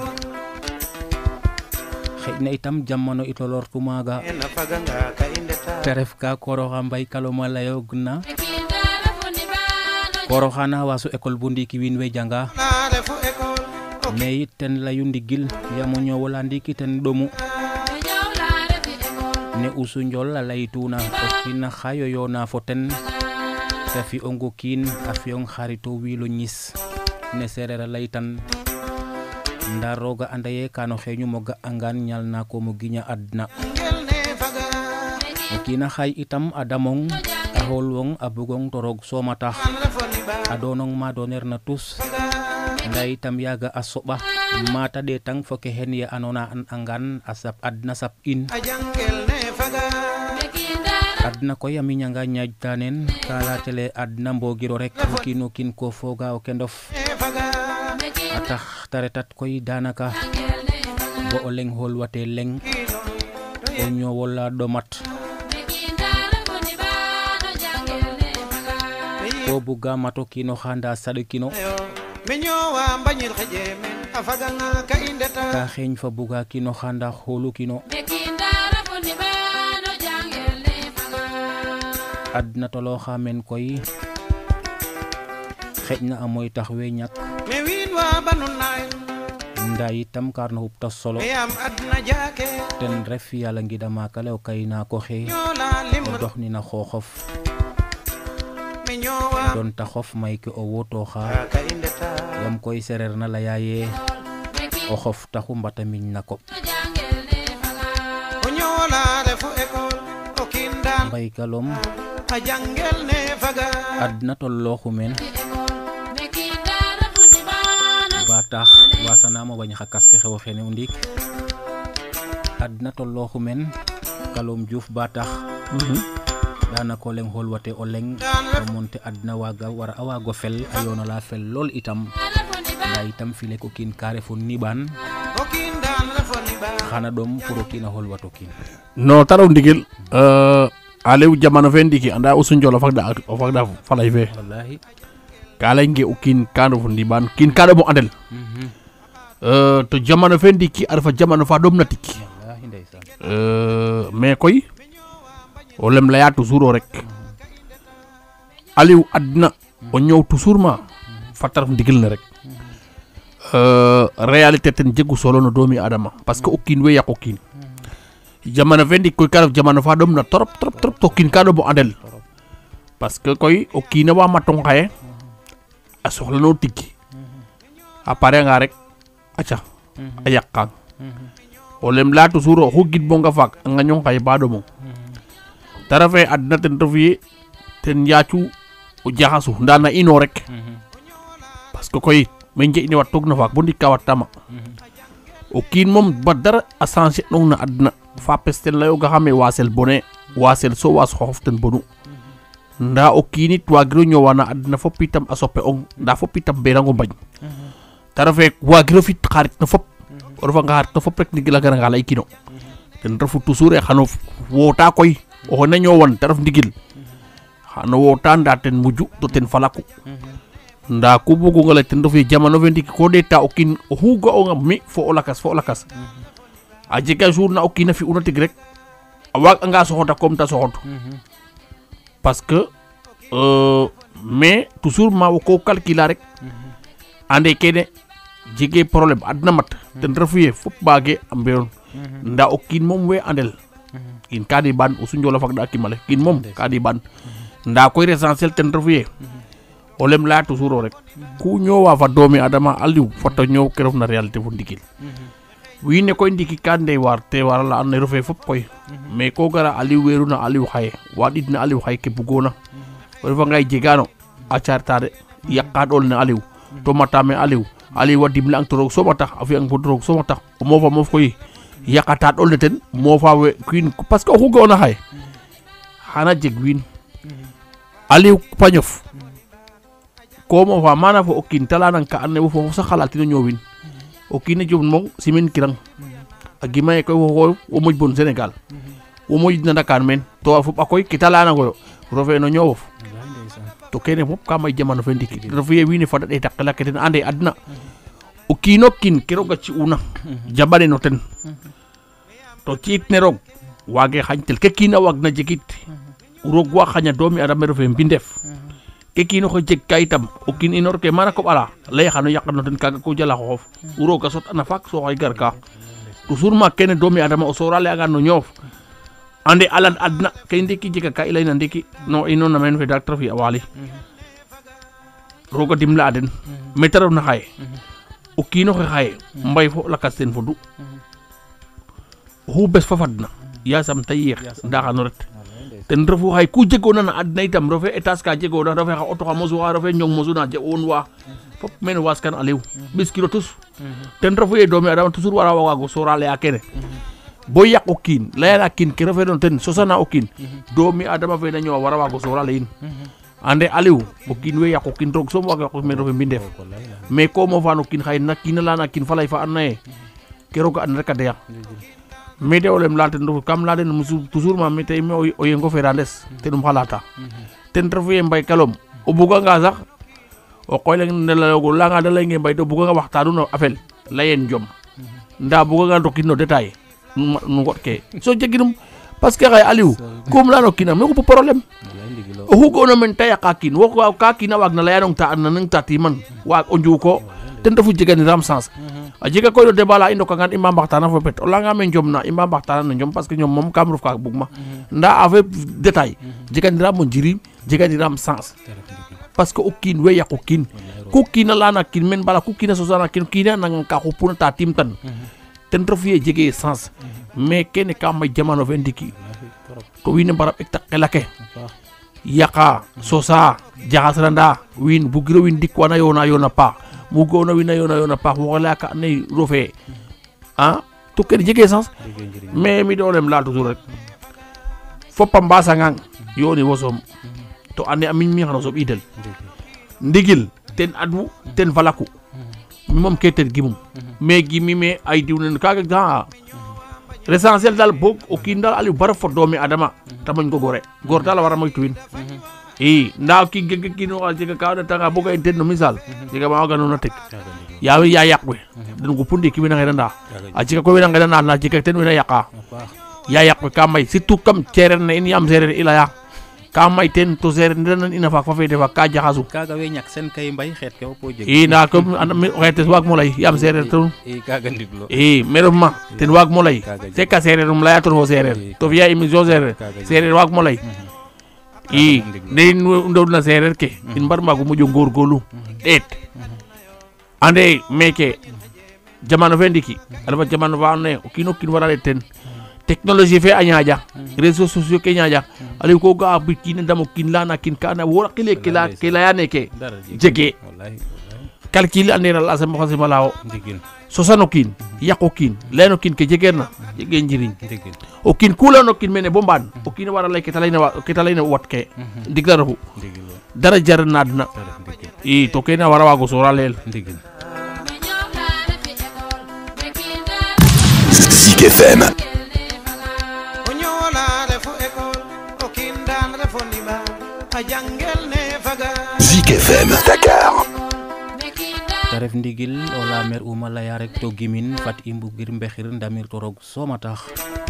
xeƴna itam jamano i tolortu maaga ena faga nga ka indeta te ref ka koroxa mbay kaloma layog na me kinda refoni ba no koroxa na wasu école bu ndiki wiin we janga la refu ekol mais yit ten layu ndigil yamo ñowola ndiki ten ɗomu me jow la refi école ne Usu Ndiol a laytuna o kiin xa yoyona fo ten te fi'ongo kiin a fi'ong xarito wiilo ñis ne sereer a laytan nda roga anda ye kano xeeñum o ga'angan ñal na ko mo giña adna ngel ne faga o kiina xay itam a damong a xoolwong a bugong to roog sooma tax refoni ba a donong ma doneer na tus nda itam yaaga a soɓa mata ɗetang fo ke hen ye andona an angan a sap adna sap in a jangel ne faga me kinda adna koy a miñanga ñaƴta nen ka latele adna mbogiro rek o kiin o kiin ko fooga o kendof ne faga me a kinda tax te retat koy danaka jangel ne faga bo o leng holwate leng o ñowola ɗomat ko buga mato kino xanda saɗo kino me ñowa mbañir xeƴe men a faganga ka i ndeta ka xeeñ fa buga kino xanda xolu kino adna toloxa men koy xeƴna a moy tax we ñak me wiin wa banu naay nda yitam karna xupta solo me yam adna jaake ten ref yala ngida makale o kayna ko xe ñola lim o dox nina xoxof me ñowa don ta xof may ke o wotoxa ka i ndeta yam koy sereer na leya ye o xof taxu mbata miñ na ko o ñola refu école o kiin daan mbay kalom a jangel ne faga adna tolloxu men ba tax wasanamo bañ xa kaske xewo xene o ndik adna tolloxu men kalom Diouf ba tax dana ko leng holwate o leng o monte adna waga wara a wago fel a yoona la fel lol itam nda itam file ko kiin ka refo niɓan o kiin daan refo ni ba xana ɗom pour o kiin a holwato kiin no taraw ndigil euh alew jamano fe ndiki anda usu njolo fakda o fakda falay fe wallahi ka lay nge o kiin ka refo ndiban kiin ka ɗomo andel euh to jamano fe ndiki a refa jamano fa ɗom na tik wallahi ndeysan euh mais koy o lem leya toujours o rek aliou adna o ñoow toujours ma fata ref ndigil ne rek euh réalité ten jegu solo no doomi adama parce que o kiin we yaq o kiin jamano fe ndik koy ka ref jamano fa ɗom na trop trop trop to kiin ka ɗomo andel parce que koy o kiina wa matong xaye a soxla no tig a pare nga rek aca a yaqang o lem leya toujours o xu gid bonga faak a ngañong xaye ba ɗomong ta refe adna ten refu ye ten yaacu o jaxasu nda na ino rek parce que koy me njeƴ ne wat toog na faak bo ndik ka wat tama o kiin moom ba dara a changer nong na adna fa pes ten leyoga xame wasel bone wasel so was xoxof ten bonu nda o kiinit wagiro ñowa na adna fop itam a soppe ong nda fop itam berango mbañ ta refe wagiro fit xarit no fop o refa nga xarit no fop rek ndigila gara nga ley kino ten refu toujours e xano wota koy o xene ñowan te ref ndigil xano wota nda ten muju to ten falaku nda ku bugunga ley ten refu ye jamano fe ndiki ko ɗeta o kiin oxu ga'onga mi fo o lakas fo o lakas a jega jour na o kiin a fi'una tig rek a waag anga soxoda comme ta soxod parce que euh, mais toujours ma wo ko calculer rek ande kene jege problème adna mat ten refu ye fop mbaage a mbeyon nda o kiin moom we andel kiin ka di ban o sunjolo fak da kimale kiin moom ka di ban nda koy l'essentiel ten refu ye o lem leya toujours o rek ku ñoowa fa doomi adama aliou fata ñoow ke ref na réalité fo ndigil wiin ne koy ndiki ka ndey war te wara la and naye refe fop koy mais ko gara aliou weeru na aliou xaye waɗid na aliou xaye ke bugona o refa ngay jegano a cartade yaqa ɗol ne aliou to mata me aliou aliou a dimle ang to roog soma tax a fi'ang pod roog soma tax o mofa mof koy yaqata ɗol ne ten mofa we kiin parce que oxu ga'ona xaye xana jeg wiin aliou pañof ko mofa mana fo o kiin te leyanang ka and naye wo fo sax xalatino ñoowin o kiina jom mong simin kirang a gimaye koy wo wo moƴ bon Sénégal wo moƴ na Dakar men to a fop a koy kita leyanangoyo refe no ñoowof to kene fop ka may jamano fe ndiki refu ye wiin we fada ɗeta qela ke ten ande adna o kiino kiin ke roog a ci'una jaɓane no ten to ci'it ne roog waage xañtel ke kiina waag na jegit roog wa xaña doomi adama refe mbindef ke kiino xe jeg ka itam o kiin inoor ke mana koɓala leye xano yaqano ten kaga ko jala xoxof u rooga sot ana faak so xay gar ka toujours ma kene doomi adama o sorale anga no ñoof ande alan adna ke ndiki jega ka i leyna ndiki no ino na meen fe dak te fi a waali roga dimle a den mete refna xaye o kiino xe xaye mbay fo lakas ten fodu oxu bes fa fadna yasam te yeex nda xano ret ten refu xay ku jegoona na adna itam refe étage ka jegoona refe xa auto xa mosuwa refe ñong mosuna je on wa fop mene waskan aliou ɓiskiro tus ten refu ye doomi adama toujours wara waago sorale a kene bo yaq o kiin leyana kiin ke refe no ten sosana o kiin doomi adama fe na ñoowa wara waago sorale in ande aliou o kiin we yaq o kiin roog soom waage yaq men refe mbindeef mais ko mofa no kiin xaye na kiina leyana kiin falay fa and naye ke roga an rek a deya mais de olem lalte ndof kam la den musu toujours ma mi tay me o yengo ferandes ten um xalata ten refu ye mbay kalom o buga nga sax o koy leng ne la go la nga da lay nge mbay do buga nga waxtanu no afel layen jom nda buga nga dokin no détail nu ngot ke so jeginum parce que xay Aliou comme la no kina me ko problème o hugo no men tay ka kin wo ka kina wag na layanong ta na nang tati man wa o njuko ten refu jegani ram sens a jega koy do debala indo ka ngan imam baxtana fo pet o la nga men jom na imam baxtana no jom parce que ñom mom kam ruf ka bugma nda avec détail jegani ram mo jiri jegani ram sens parce que o kin we yaqo kin ku kina lana kin men bala ku kina sosana kin kina nang ka xupuna ta timtan ten refu ye jege sens mais kene ka may jamano fe ndiki to wine barab ek takelake yaqa sosa jaxasranda win bugiro win dik wana yona yona pa mu gona wina yona yona pa wala ka ne rofe ah to ken jege sens mais mi dolem la toujours rek fopam basa ngang yoni wosom to ane amin mi xano sob idel ndigil ten adu ten valaku mi mom ke ten gimum mais gimi me ay diwnen kaga da l'essentiel dal bok o kin dal Aliou bara fo doomi adama tamañ ko gore gor dal wara moy tuwin e ndaw ki gege ki no jega ka da tanga boga en no misal jega ma ga no na tek ya wi ya yakwe den ko pundi ki wina ngenda a jega ko wina ngenda na jega ten wina yaqa ya yakwe ka may surtout kam cerer na in yam serer ila ya ka may ten to serer den ina fa fa fe defa ka jaxasu kaga we ñak sen kay mbay xet ke po jeg e na ko xetes wag mo lay yam serer to e kaga ndiglo e meroma ten wag mo lay te ka serer um laya to serer to fiya émission serer serer wag mo lay i ne ndo na serer ke in bar magu mujo ngor golu et ande meke jamano fe ndiki alfa jamano fa ne o kino kin wara ten technologie fe a ñaaƴa réseaux sociaux ke ñaaƴa Aliou ko ga bi kin damo kin lana kin kana wora kile ke la ke la yane ke jege calcul andera la sama xasima lawo sosano kin yaqo kin leno kin ke jegerna jege njiriñ o kin kula no kin mene bomban o kin wara lay ke talayna ke talayna wat ke digla refu dara jar nadna i to ke na wara wago sora lel Zik F M. Zik F M Dakar. ta ref ndigil o lamer uma laya rek to gimin fat i mbugir mbexir ndamir to roog soma tax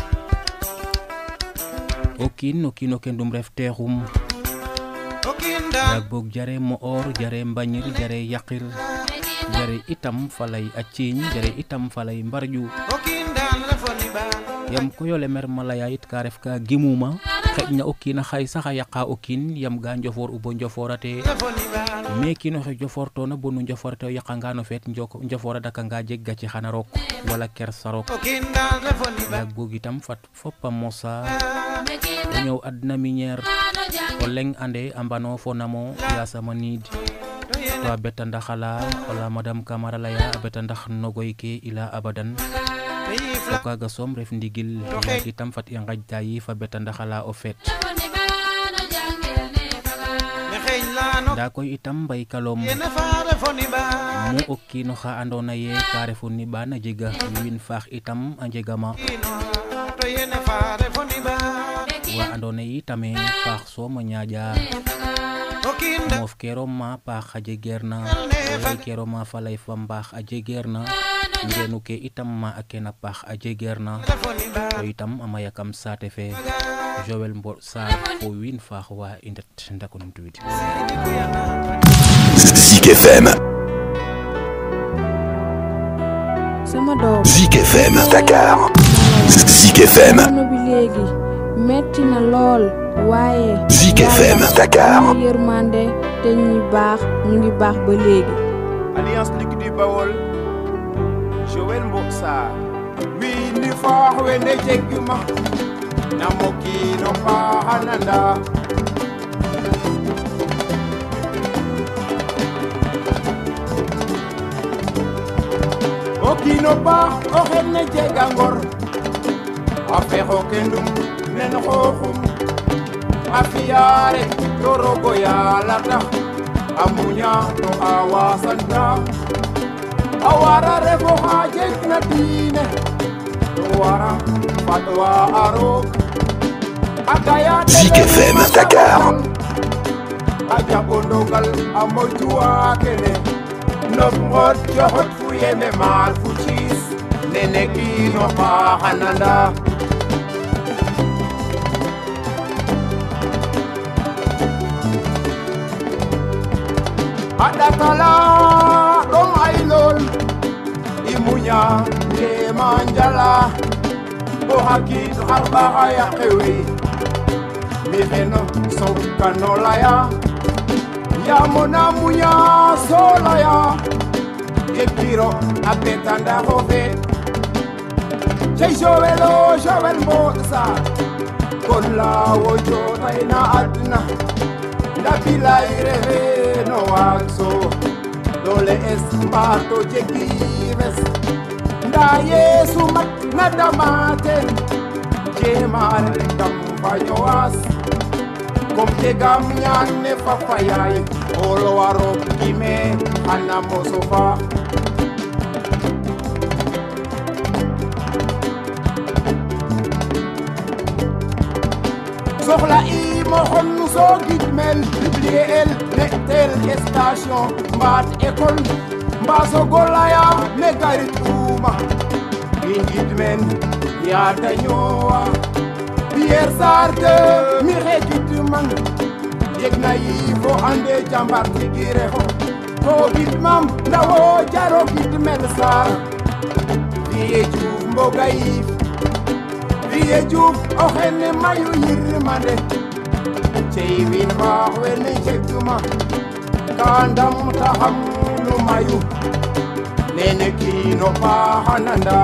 o kiin o kiin o kendum ref texum yaag boog jare mo'or jare mbañir jare yaqir jare itam falay a ciiñ jare itam falay mbarju yam koyo le mer malaya it ka ref ka gimuma xeƴna o kiin a xay sax a yaqa o kiin yam ga njofor u bo njoforate mais kiin oxe jofortona bo nu njoforate o yaqanga no feet njofora dakanga jeg gaci xana rook wala kersa rook yaag boog itam fat fopa mosa o ñow adna minière o leng ande a mbano fo namo yasama niid to a beta ndax ala wala madame Camara laya a beta ndax nogoy ke ila abadan o kaga soom ref ndigil yaag itam fat i ngajta yiif a beta ndax ala o feet nda koy itam mbay kalom mu o kiino xa andona ye ka refu niɓaan a jega wiin faax itam a njegama wa andona ye itame faax soom a ñaaƴa moof kero ma paax a jegeer na way kero ma falay fa mbaax a jegeer na ngenu ke itam ma a kena paax a jegeer na to itam a maya kam saate fe Joël Mbor Sarr fo wiin faax wa i ndet ndako numtuwiid Zik F M. sama doom Zik F M Dakar. Zik F M. jamono bi léegi metti na lool waaye Zik F M Dakar. am na yërmande te ñi baax ñu ngi baax ba léegi Alliance Ligue du Baol Joël Mbor Sarr wi ni faax we ne jegguma na moki no pahananda oki no pa o xenne jega ngor a fexo kendum nen xoxum a fiyaare to rogo yala tax a muña to a wasanta a wara refo xa jek na diine wara fatwa arok agaya Zik F M Dakar. aja bondogal amoytuwa kene nof ngot joxot fu yeme maar fu ciis nene kiino paaxananda aɗatala ɗom ay lool i muña ndema njala o hakiit xarɓaxa yaqewe mi xeno sowkano laya yamona muña so laya gekiro a betandaxo fe cey jowelo jowel mboɗ sa kon lawo jotayna adna ndabilay refe no waag so dole es mbato jegives nda yeesu mat na damaten jemare kam fañowas kom tegam ñaan ne fafayay olo waro kime xana moso fa soxla i moxon so gidmel publier el netel station mbaat école mbaso golaya me garit uma i gidmen yaata ñowa Pierre Sarde mi xejit man yeg na yifo ande jambar tigire ho to gidmam ndawo jaro gidmel sar Viye Diouf mboga yif Viye Diouf o xene mayu yirmande cey win baax wene jeguma ka ndam taxam nu mayu nene kiino paaxananda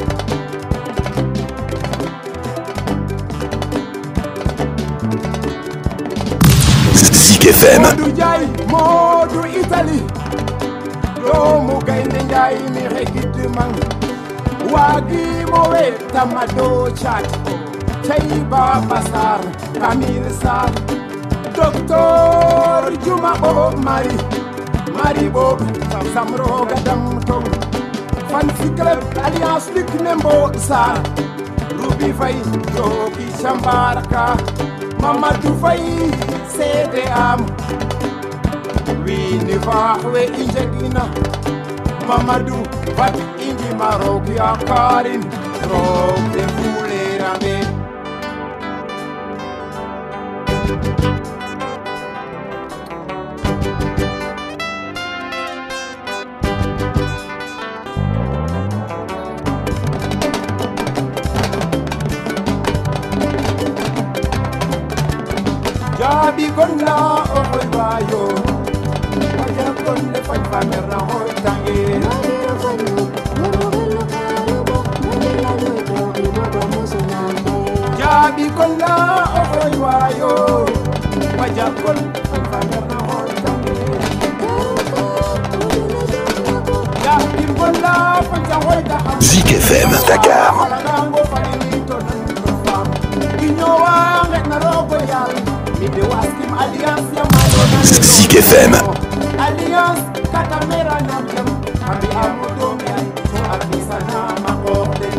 Zik F M. Modou Njaay Modou Italie doomu gaynde Njaay mi xegit man waagi mo we tamado chat cey Baba Sarr Kamil Sarr docteur Juma Bob Mari Mari Bob Samroga Dam Tong Fancy Club Alliance Luc Nembo Sarr Ruby Faye Joki Chambarka Mamadou Faye seede am wini faax we i njegina Mamadou fat i ndima roog yakarin roog de fuleerange Jabi gonda o koy bayo Aja gonde faj famera hoy tangi Jabi gonda o koy bayo Aja gonde faj famera hoy tangi Jabi gonda faj hoy da Zik F M Dakar. Kinyowa ngek na rogo yal Zik F M. Alliance katamera nyam abi amodomya so abisana makorde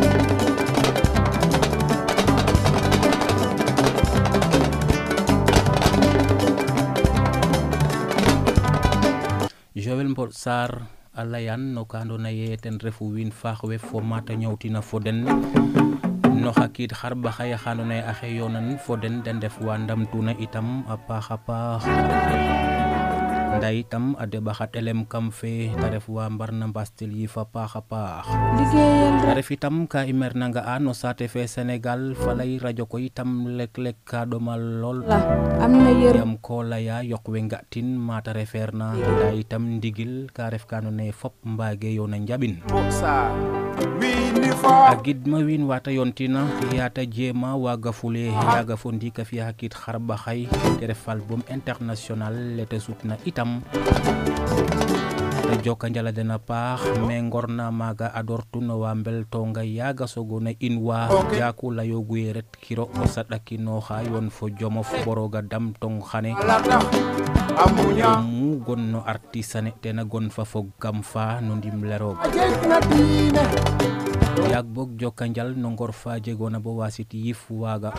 Joël Mbor Sarr alayan no ka andoona yee ten refu wiin faax we fo maata ñoowtina fo den no xakid xarba xaye xa andoona yee axe yonan fo den den ndef wa ndamtuna itam a paax a paax nda itam a deɓa xa ɗelem kam fe ta ref wa mbarna mbastel yiif a paax a paax ta ref itam ka i mer na nga'a no saate fe Sénégal falay radio koy itam lek-lek ka ɗoma lool yam ko laya yoq we nga'tin mata refeer na nda itam ndigil ka ref ka andoona yee fop mbaage yoona njaɓin a gidma wiin wata yontina yata jema waga fule yaga fo ndiika fiya hakit xarba xay te ref album international lete sutna itam joka njala dena paax me ngorna maga adortu no wa mbel to nga yaga sogona in wa jaku layo guye ret kiro o sadakino xa yon fo jomof boroga dam tong xane mu gonno artisane tena gon fa fog kam fa no ndim lerog yak bok jokanjal no ngor fa jegona bo wasit yif waga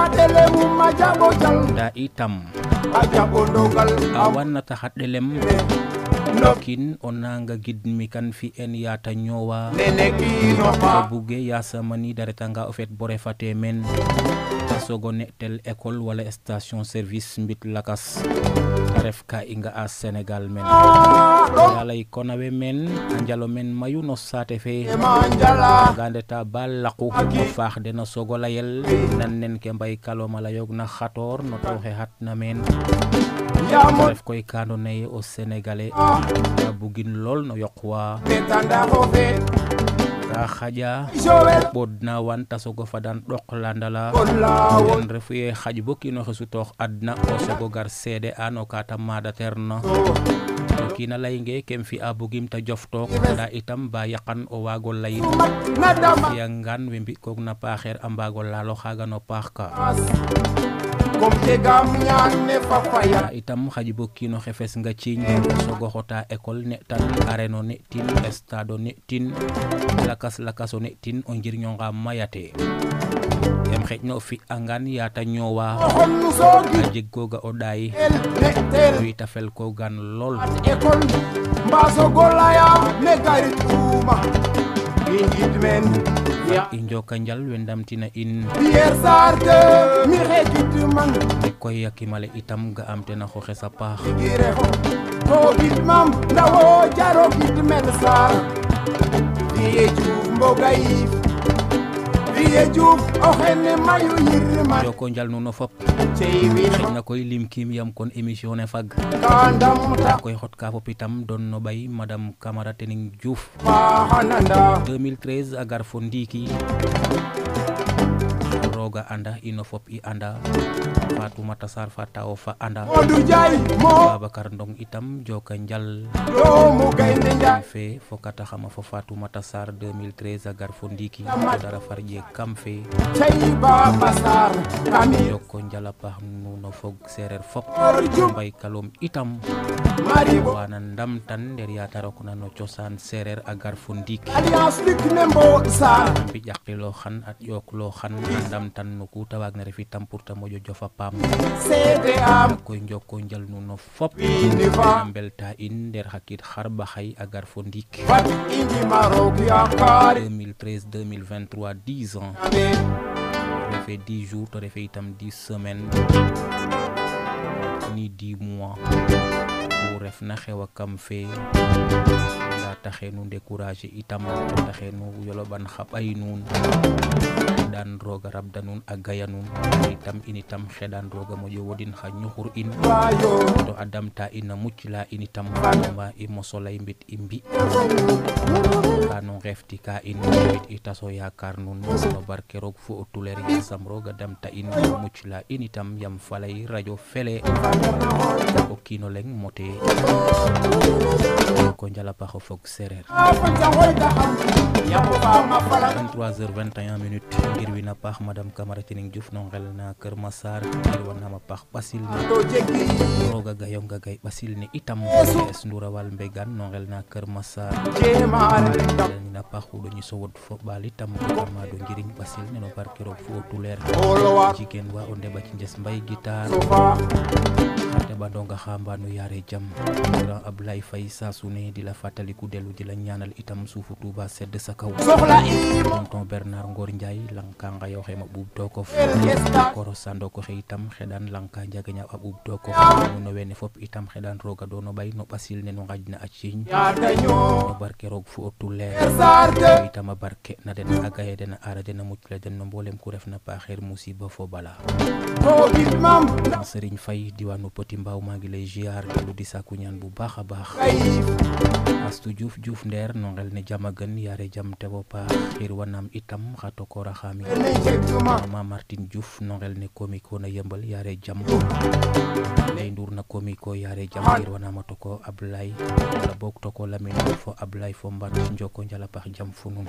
da itam awan na taxat delem kin onanga gidmi kan fi en yata nyowa buge ya samani daretanga ofet bore fate men sogone tel école wala station service mbit lakas ref ka inga a Sénégal men yalay konawe men anjalo men mayu no sate fe gande ta bal laqu faax de no sogolayel nan nen ke mbay kalo mala yog na khator no toxe hat na men ref koy kando neye au Sénégalais bugin lol no yokwa ka xaja bodna wanta sogo fadan dok landala en refuye xaj bokki no xesu tox adna o sogo gar cede ano kata mada terno kina layinge kem fi abugim ta joftok da itam ba yakan o wago layin yangan wembi kog na paxer ambago lalo xaga no paxka da itam xaji bokki no xefes nga ciñ sogo xota école ne tan areno ne tin estado ne tin lakas lakaso ne tin o njirño nga mayate em xejno fi angan yata ñowa a jeg goga o day wi tafel ko gan lol école mbaso golaya me garituma ingit men injo kanjal wendam tina in Pierre Sarde mi xejit man koy yakimale itam ga am tena xo xesa paax gireho to git mam ndawo jaro git men sar die juuf mbogay die juuf o xene mayu yirma joko njal nu no fop ceywi xejna koy lim kim yam kon émission ne fag kandam ta koy xot ka fop itam don no bay madame Camara Tening Diouf pahananda deux mille treize agar fo ndiki roga anda ino fop i anda Fatoumata Sarr fata o fa anda Modou Jay mo Babacar Ndong itam joka njal do mu gaynde njaay fe fokata xama fo Fatoumata Sarr deux mille treize agar fo ndiki dara farje kam fe cey Baba Sarr kami joko njala paax nu no fog sereer fop Jum mbay kalom itam mari bo wana ndam tan der ya tarokna no cosaan sereer agar fo ndiki alliance lik nembo Sarr bi jakilo xan at yok lo xan ndam tan no ku tawag na refi tam pour ta mojo jofa pam C D A koy njoko njal nu no fop Univa mbelta in der hakit xarba xay agar fo ndik Fat indi Maroc yakari deux mille treize deux mille vingt-trois dix ans ame refait dix jours to refait itam dix semaines ni dix mois pour ref na xewa kam fe la taxe nu décourager itam taxe nu yoloban xab ay nun dan roga rab danun a gaya nun itam initam xedan roga moƴo wodin xa ñuxur in bayo to adamta ina muccla initam ma i mosolay mbit i mbi kanu ngefti ka in mbit i taso yakar nun no barke roog fo o tuler yasam roga damta in muccla initam yam falay radio fele o kino leng mote ko njala paxo fog sereer vingt-trois heures vingt et un minutes ngir wina paax madame Camara Tening Diouf no ngel na Kër Massar ngir wanama paax basil ne to jegi roga gayonga gay basil ne itam es ndura wal mbegan no ngel na Kër Massar jemare na paax do ñu so wod fo bal itam ma do njiriñ basil ne no barke roog fo tuleer olowa jigen wa o ndeba ci ndes mbay guitar sofa xate ba donga xamba no yare jam grand Ablaye Faye Sassoune di la fataliku delu di la ñaanal itam suufu Touba sedd sa kaw soxla im tonton Bernard Ngor Ndiaye lankanga yo xema bub tokof esta koro sando ko xe itam xedan lanka njagaña a bub tokof no wene fop itam xedan roga do no bay no basil ne no ngajna a ciñ ya daño no barke roog fu o tuleer Sarr sarde itama barke na den agaye den ara den mucc la den no mbolem ku ref na paaxeer musiba fo bala ko gid mam Serigne Faye diwaanu Petit Mbaaw maa ngi lay ziar lu di sàkku ñaan bu baax a baax kayif Astu Diouf Diouf ndeer no ngel ne jama gën yaare jam te bo paax xir wanam itam xato koora xaami ne jegtuma Mama Martine Diouf no ngel ne komiko na yëmbal yaare jam lay ndur na komiko yaare jam xir wanama toko Ablaye wala boog toko Lamine fo Ablaye fo mbar njoko njala paax jam fu nun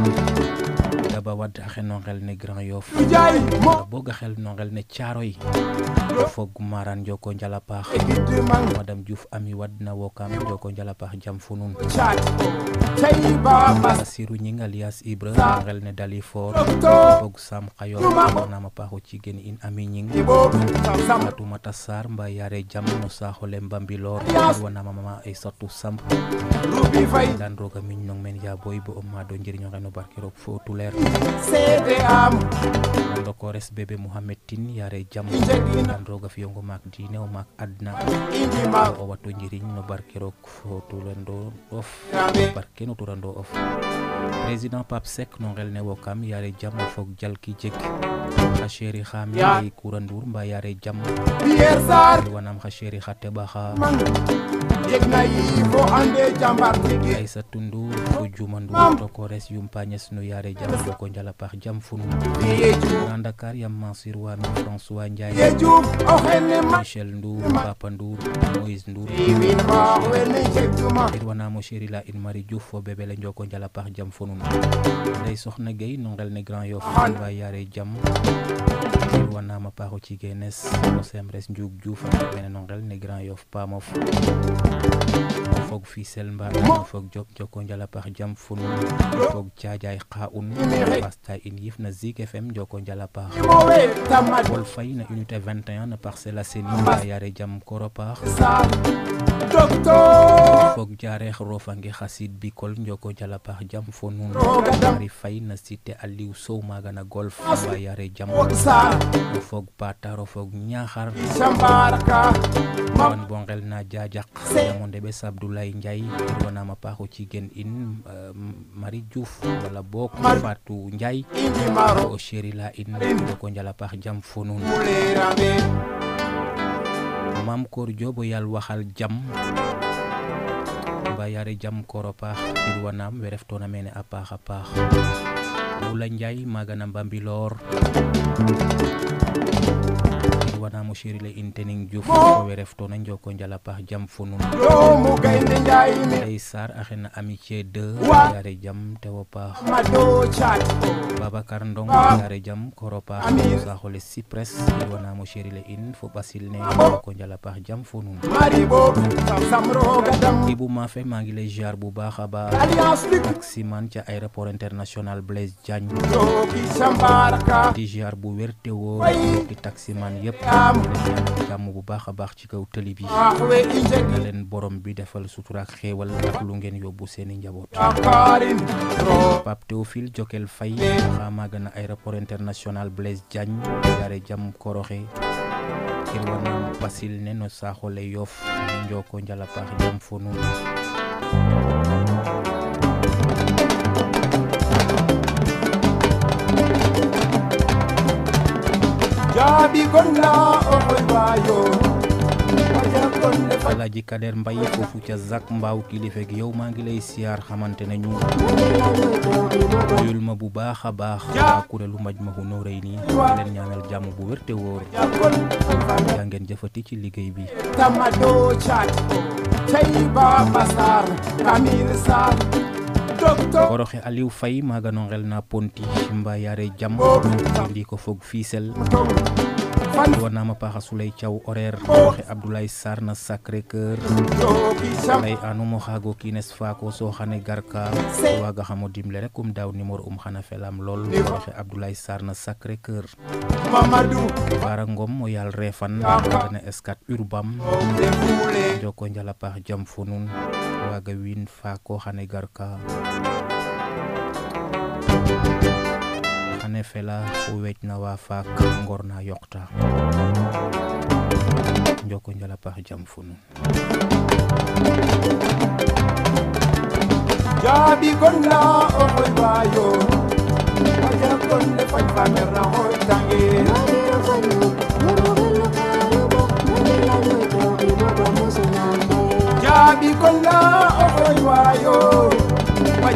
daba wad axe no ngel ne Grand Yoff jaay mo wala boog a xel no ngel ne Caaroy foog maran njoko njala paax gid mam Madame Diouf ami wad na wokam njoko njala paax jam fu nun chat tay baba Basiru ñing alias Ibra no ngel ne Dali For docteur foog Sam Xayo nama paaxu ci gen in ami ñing ibo sam Fatumata Sarr mba yaare jam no saaxole Mbambilor wanama mama ay satu samp rubi fay dan roga miñ nong men ya boy bo o maado njiriño ngeno barke roog fo tuleer cede am ando ko res bébé Mouhamed Tine yaare jam dan roga fiyongo maak diine o maak adna indi ma o wato njiriñ no barke roog fo tulendo of Rambe. barke no turando of président Pape Seck no ngel ne wokam yaare jam o fog jalki jeg xa chéri xami Ya. ay Koura Ndour mba yaare jam Pierre Sarr wanam xa chéri xa teɓaxa man yeg na yi fo ande jambar tigi Aïssatou Ndour fo Diouma Ndour to ko res yumpañes no yaare jam joko njala paax jam fu nun ye ju na Dakar yam Mansour Wami François ye Ndiaye ju o xene ma Michel Ndour Papa Ndour Moïse Ndour win ma wene jegtuma ir wanamo chéri la in Marie Diouf fo bébé le njoko njala paax jam fu nun Ndey Soxna Gueye no ngel ne Grand Yoff mba yaare jam ir wanama paaxo ci genes no semres Ndiouk Diouf a mene no ngel ne Grand Yoff Pamof o fog Fissel mba no fog Diop joko njala paax jam fu nun o fog Thiadiaye xa un basta in yif na Zik F M joko njala paax mo we tamad Wol Faye na unité vingt et un na Parcelles Assainies mba yaare jam koro paax sa docteur fog Diarekh rofange xasid Bikol njoko njala paax jam fo nun roga dam Mari Faye na cité Aliou Sow maga na golf mba yaare jam wok sa o fog Patar o fog Ñaxar jambaraka ma wan bongel na jajak yamo ndeɓe Abdoulaye Ndiaye ir wanama paaxo ci gen in euh, Marie Diouf wala boog Fatou Ndiaye indi maro o chéri la in joko njala paax jam fo nun le rambe Mam Koor Diop o yal waxal jam mba yaare jam koro paax ir wanam we reftona mene a paax a paax Wula Ndiaye maga na Mbambilor ir wanamo chéri le in Tening Diouf fo we reftona njoko njala paax jam fo nun doomu gaynde njaay ne Ndey Sarr axena amitié deux Wa. yaare jam tewo paax ma do chat Babacar Ndong yaare jam koro paax Amir. saxole Cypress ir wanamo chéri le in fo ɓasil ne njoko njala paax jam fo nun mari bo sam sam roga dam Ibu Mafe maa ngi lay ziar bu baax a baax alliance lik taximan ca aéroport international Blaise Diagne dogi jambaraka di ziar bu wér te wóor Way. di taximan yépp Am. leen ñaanal jàmm bu baax a baax ci kaw tëli bi ah we injeg na leen borom bi defal sutura ak xéewal ak lu ngeen yóbbu seeni njaboot akarin ro Pape Théophile Jokel Faye xa maaga na aéroport international Blaise Diagne yaare jam koroxe kir wanam basil ne no saaxole Yoff njoko njala paax jam fo nun jaabi gonna o koy wayo aja gonne fa Alaaji Kader Mbaye foofu ca Zac Mbaaw kilifa gi yow maa ngi lay siyaar xamante ne ñu yul ma bu baax a baax waa kuréelu Majmahun Nurayni di leen ñaanal jàmm bu wér te wóor jagon yaa ngeen jëfati ci liggéey bi tamado chat tay baba sar kamil sar docteur koroxe Aliou Faye maaga no ngel na ponti mba yaare jam indi ko foog Fissel tong fan wanama paaxa Souley Thiaw horaire koroxe Abdoulaye Sarr na Sacré Cœur dogi jam lay anumo xaago kines faako so xane garka waaga xamo dimle rek um daaw numéro um xana felam lool koroxe Abdoulaye Sarr na Sacré Cœur mamadou Bara Ngom o yaal refan na Scat Urbam de foule joko njala paax jam fo nun waaga wiin faako xane garka xane fela o weec na wa faak ngor na yoqta joko njala paax jam fo nun jaabi gonna o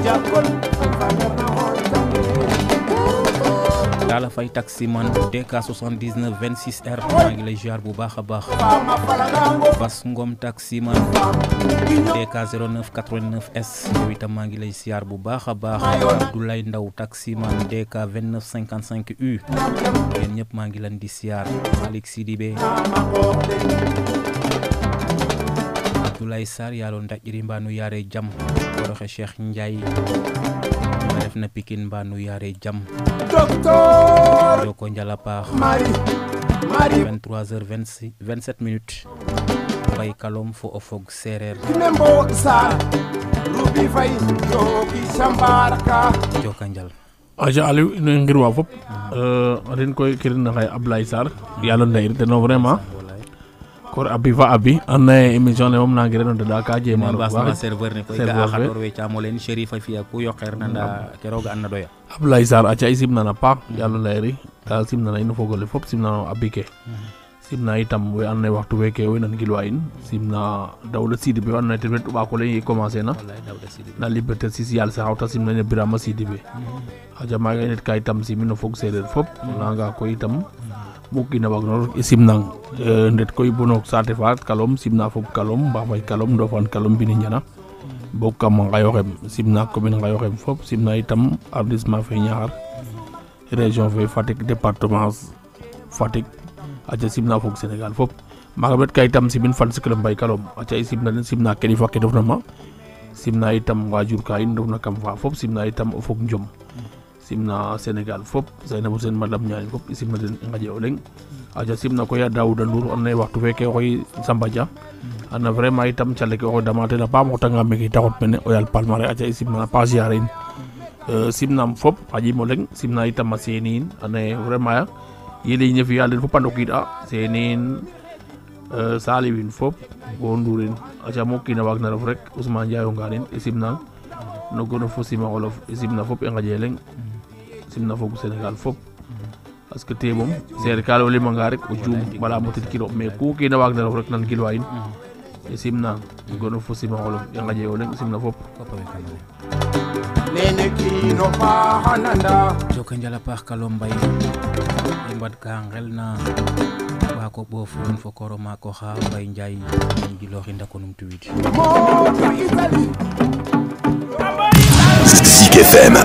jakol fagarna hol tambe Talla Faye taximan D K soixante-dix-neuf vingt-six R maa ngi lay ziar bu baax a baax fama falagango Bas Ngom taximan D K zéro neuf quatre-vingt-neuf S yow itam maa ngi lay ziar bu baax a baax Abdoulaye Ndaw taximan D K vingt-neuf cinquante-cinq U yéen ñëpp maa ngi leen di ziar Malick Sidibé Abdoulaye Sarr yàlla ndajiri mbaanu yaare jam Koroxe Cheikh Ndiaye def na Pikine mbaanu yaare jam docteur Joko njala paax mari mari vingt-trois heures vingt-six vingt-sept minutes Bay Kalom fo o fog sereer nembo sa rubi fay joki sambaraka Joka njal aja Aliou ino ngir wa fop ren koy kirin na xay Ablaye Sarr yàlla ndayir te no vraiment kor abi fa abi anna émission ne mom nangi reno da ka jema no bas serveur ne koy ga xator we chamo len Chérif fi ak yo xer na nda keroga anna doya Ablaye Sarr aca i simna na pa yàlla ndayri ka simna na ino fogole fop simna no abike simna itam we anna waxtu weke we nan gilwa in simna Dawda Sidibé we anna te wet ba ko lay commencer na na liberté sociale sa hawta simna ne Birama Sidibé aja ma ga net kay itam simino fog sereer fop nanga ko itam mukina wagno simnang ndet koy bonok sate faat kalom simna fop kalom ba fay kalom do fan kalom bini ñana bokam ngayo xem simna commune ngayo xem fop simna itam arrondissement fe Niakhar région fe Fatick département Fatick aja simna fop Sénégal fop maga bet kay itam simin fan siklam bay kalom aja simna den simna kelifa ke dofna ma simna itam wajur ka in dofna kam fa fop simna itam o fok njom simna Sénégal fop Seynabou Sène madame Niane fop simna den ngaje o leng aja simna ko ya Daouda Ndour on ne waxtu feke xoy Samba Dia ana vraiment itam cale ke o damate na pam xotanga meke taxot mene o yal palmaré aja simna pas yarin simnam fop aji mo leng simna itam a senin ane vraiment yele ñe fi yalen fop andokid a senin Saliwin fop go Ndurin aja mo kina wagna ref rek Ousmane Ndiaye o ngarin simna no gono fo sima wolof simna fop e ngaje leng simna fogu Sénégal fop parce que te moom seer ka lima nga rek o juum bala mo tit kilo mais ku kina wag na rek nan gilwa in e simna gono fo sima wolof e ngaje o leng simna fop nene kino pa hananda Joka njala paax Kalom Mbaye i mbad ka ngel na ba ko bof fo koro ma ko xa Mbaye Ndiaye ngiloxi ndako num tuwid mo ta Italie Zik F M.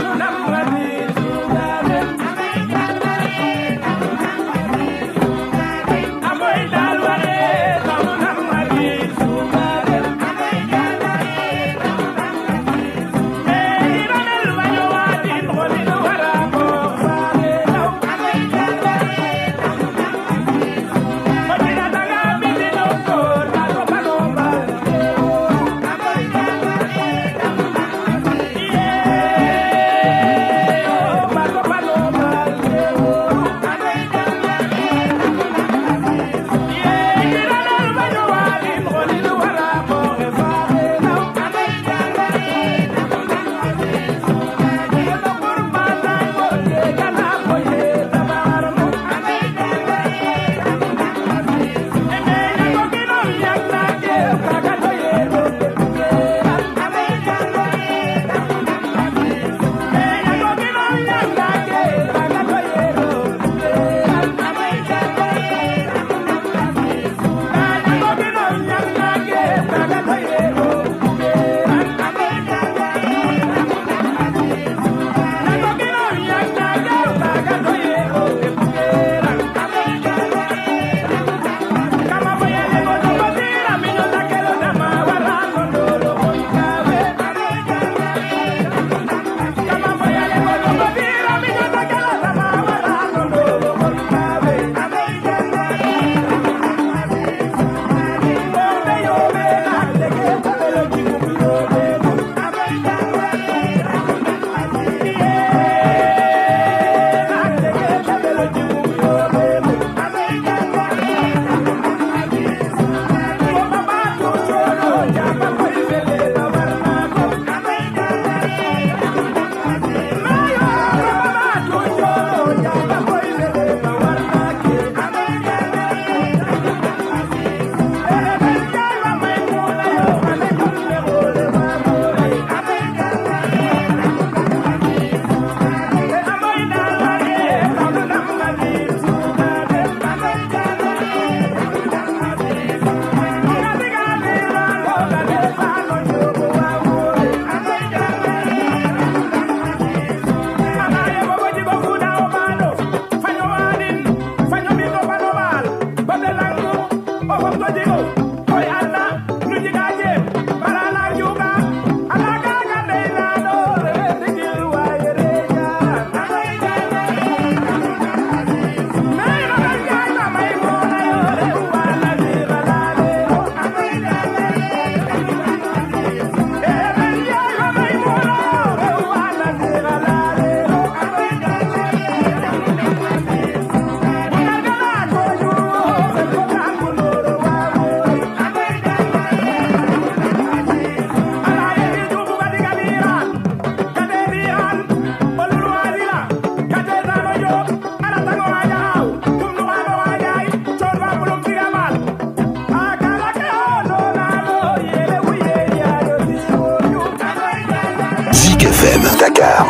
Dakar.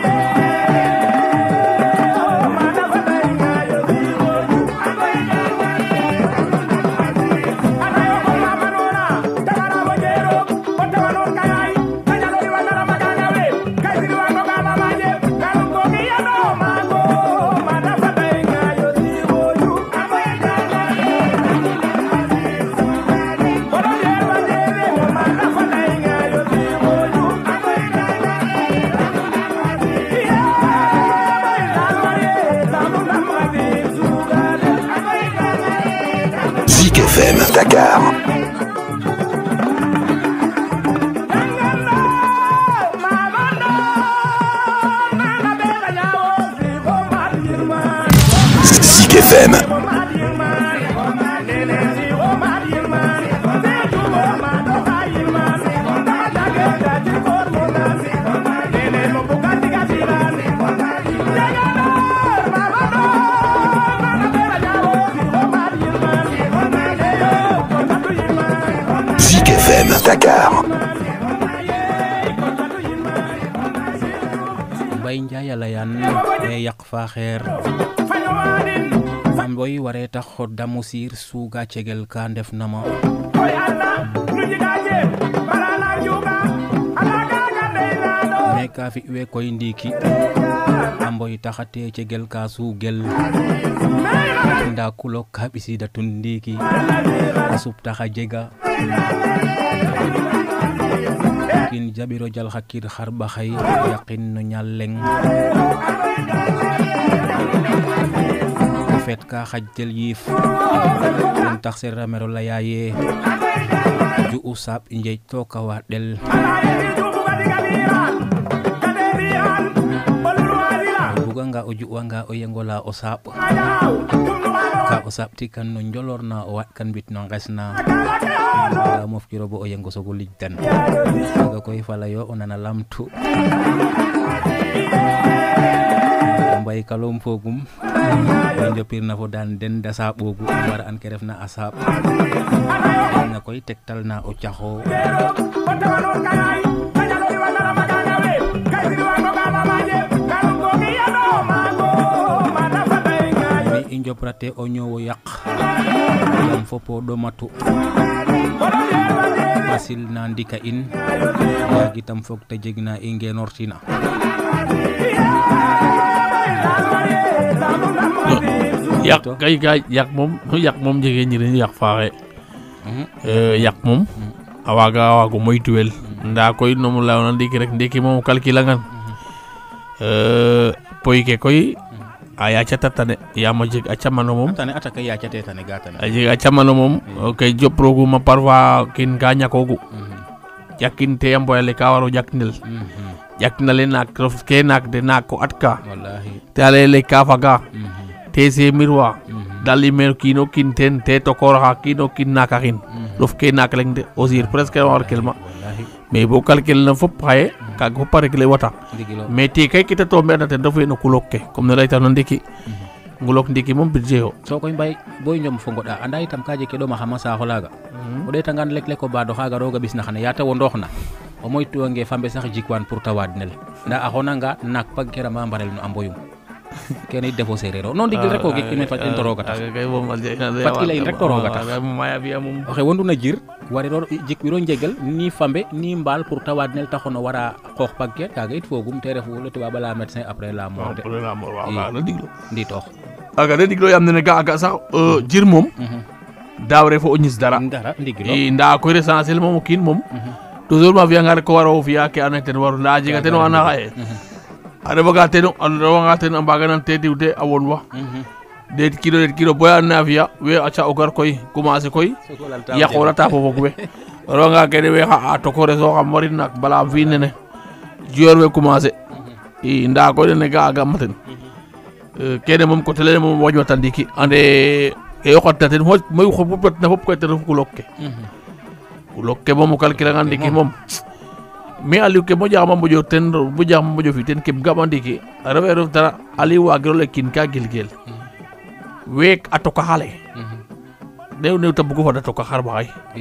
Zik F M Dakar. Zik F M. Zik F M Dakar. Mbay Njaay la yan e yaq fa xeer am boy ware tax damu siir suuga cegel ka ndef nama me ka fi we koy ndiki am boy taxate cegel ka suugel nda kulo ka bisida tun ndiki asub taxa jega kin jabiro jal xakir xar baxay yaqin no ñalleng fet ka xajtel yif ten tax se ramero la yaye ju usab injej to ka wadel buga nga o ju wanga o yengola o sab ka o sab tikan no njolorna o wat kan bit no ngesna da mof kiro bo o yengo sogo lijtan aga koy fala yo onana lamtu mbay kalom fogum njopir na fo dan den da sabogu war an ke refna asab na koy tektal na o caxo mi injoprate o ñowo yaq yam fopo do matu basil na ndika in yagitam fok te jegna i ngenortina yak kay kay yak mom yak mom jege ñi yak faaxe euh yak mom awaga wago moytuwel nda koy no mu lawna ndiki rek ndiki mom calculangan euh poyke koy aya catatane yama jeg a camano mom tane ataka ya cate tane gatane a jeg a camano mom okay joprogu ma parfois kin ka ñakogu yakin te amboyale ka waro jaknel jaknale nak rof ke nak de nak ko atka wallahi te ale ka faga te se mirwa dali mer kino kin ten te to kor ha kino kin nakahin rof ke nak leng de osir presque war kelma mais bo calcul na fop xaye ka go pare kle wata mais ti kay kita to mena te dofu no kulokke comme ne layta no ndiki ngulok ndiki mom budget o so koy mbay boy ñom fo ngoda anda itam kaje ke do ma xama sa xolaga o de tangan lek lek ko ba do xaga roga bis na xane ya taw ndoxna o moy tuwange fambe sax jikwan pour tawadnel nda a xonanga nak pag kera ma mbarel no amboyum kene defo serero non digil rek ko ge kimen fa en roga tax kay mom fat ila in rek to roga tax maya bi amum waxe wondu na jir wari ro jikwiro njegel ni fambe ni mbal pour tawadnel taxono wara xox pag ke kaga it fogum te refu le tuba bala médecin après la mort de après la mort waaw na diglo ndi tox aga de diglo yam ne ga aga sax jir mom dawre fo oñis dara dara ndigilo i nda ko recensel mom kin mom toujours ma fiya ngar ko waro fiya ke aneten waru nda jiga ten wana xaye ada baga ten ando wanga ten ambaga nan te diwde awon wa det kilo det kilo boya na fiya we acha ogar koy commencer koy ya ko rata fo fo be ronga ke de we ha to ko reso xam morin nak bala fi nene jor we commencer i nda ko ne ga ga maten kene mom ko tele mom wajwa tandiki ande e yoxata ten moy moy xoput na fop ko ten ko lokke ko lokke mom ko calculer ngandiki mom mais aliou ke mo jaama mo jo ten bu jaama mo jo fi ten kem gamandiki rewe rew dara aliou agro le kin ka gilgel wek atoka xale new new tabugo fa atoka xar baxay i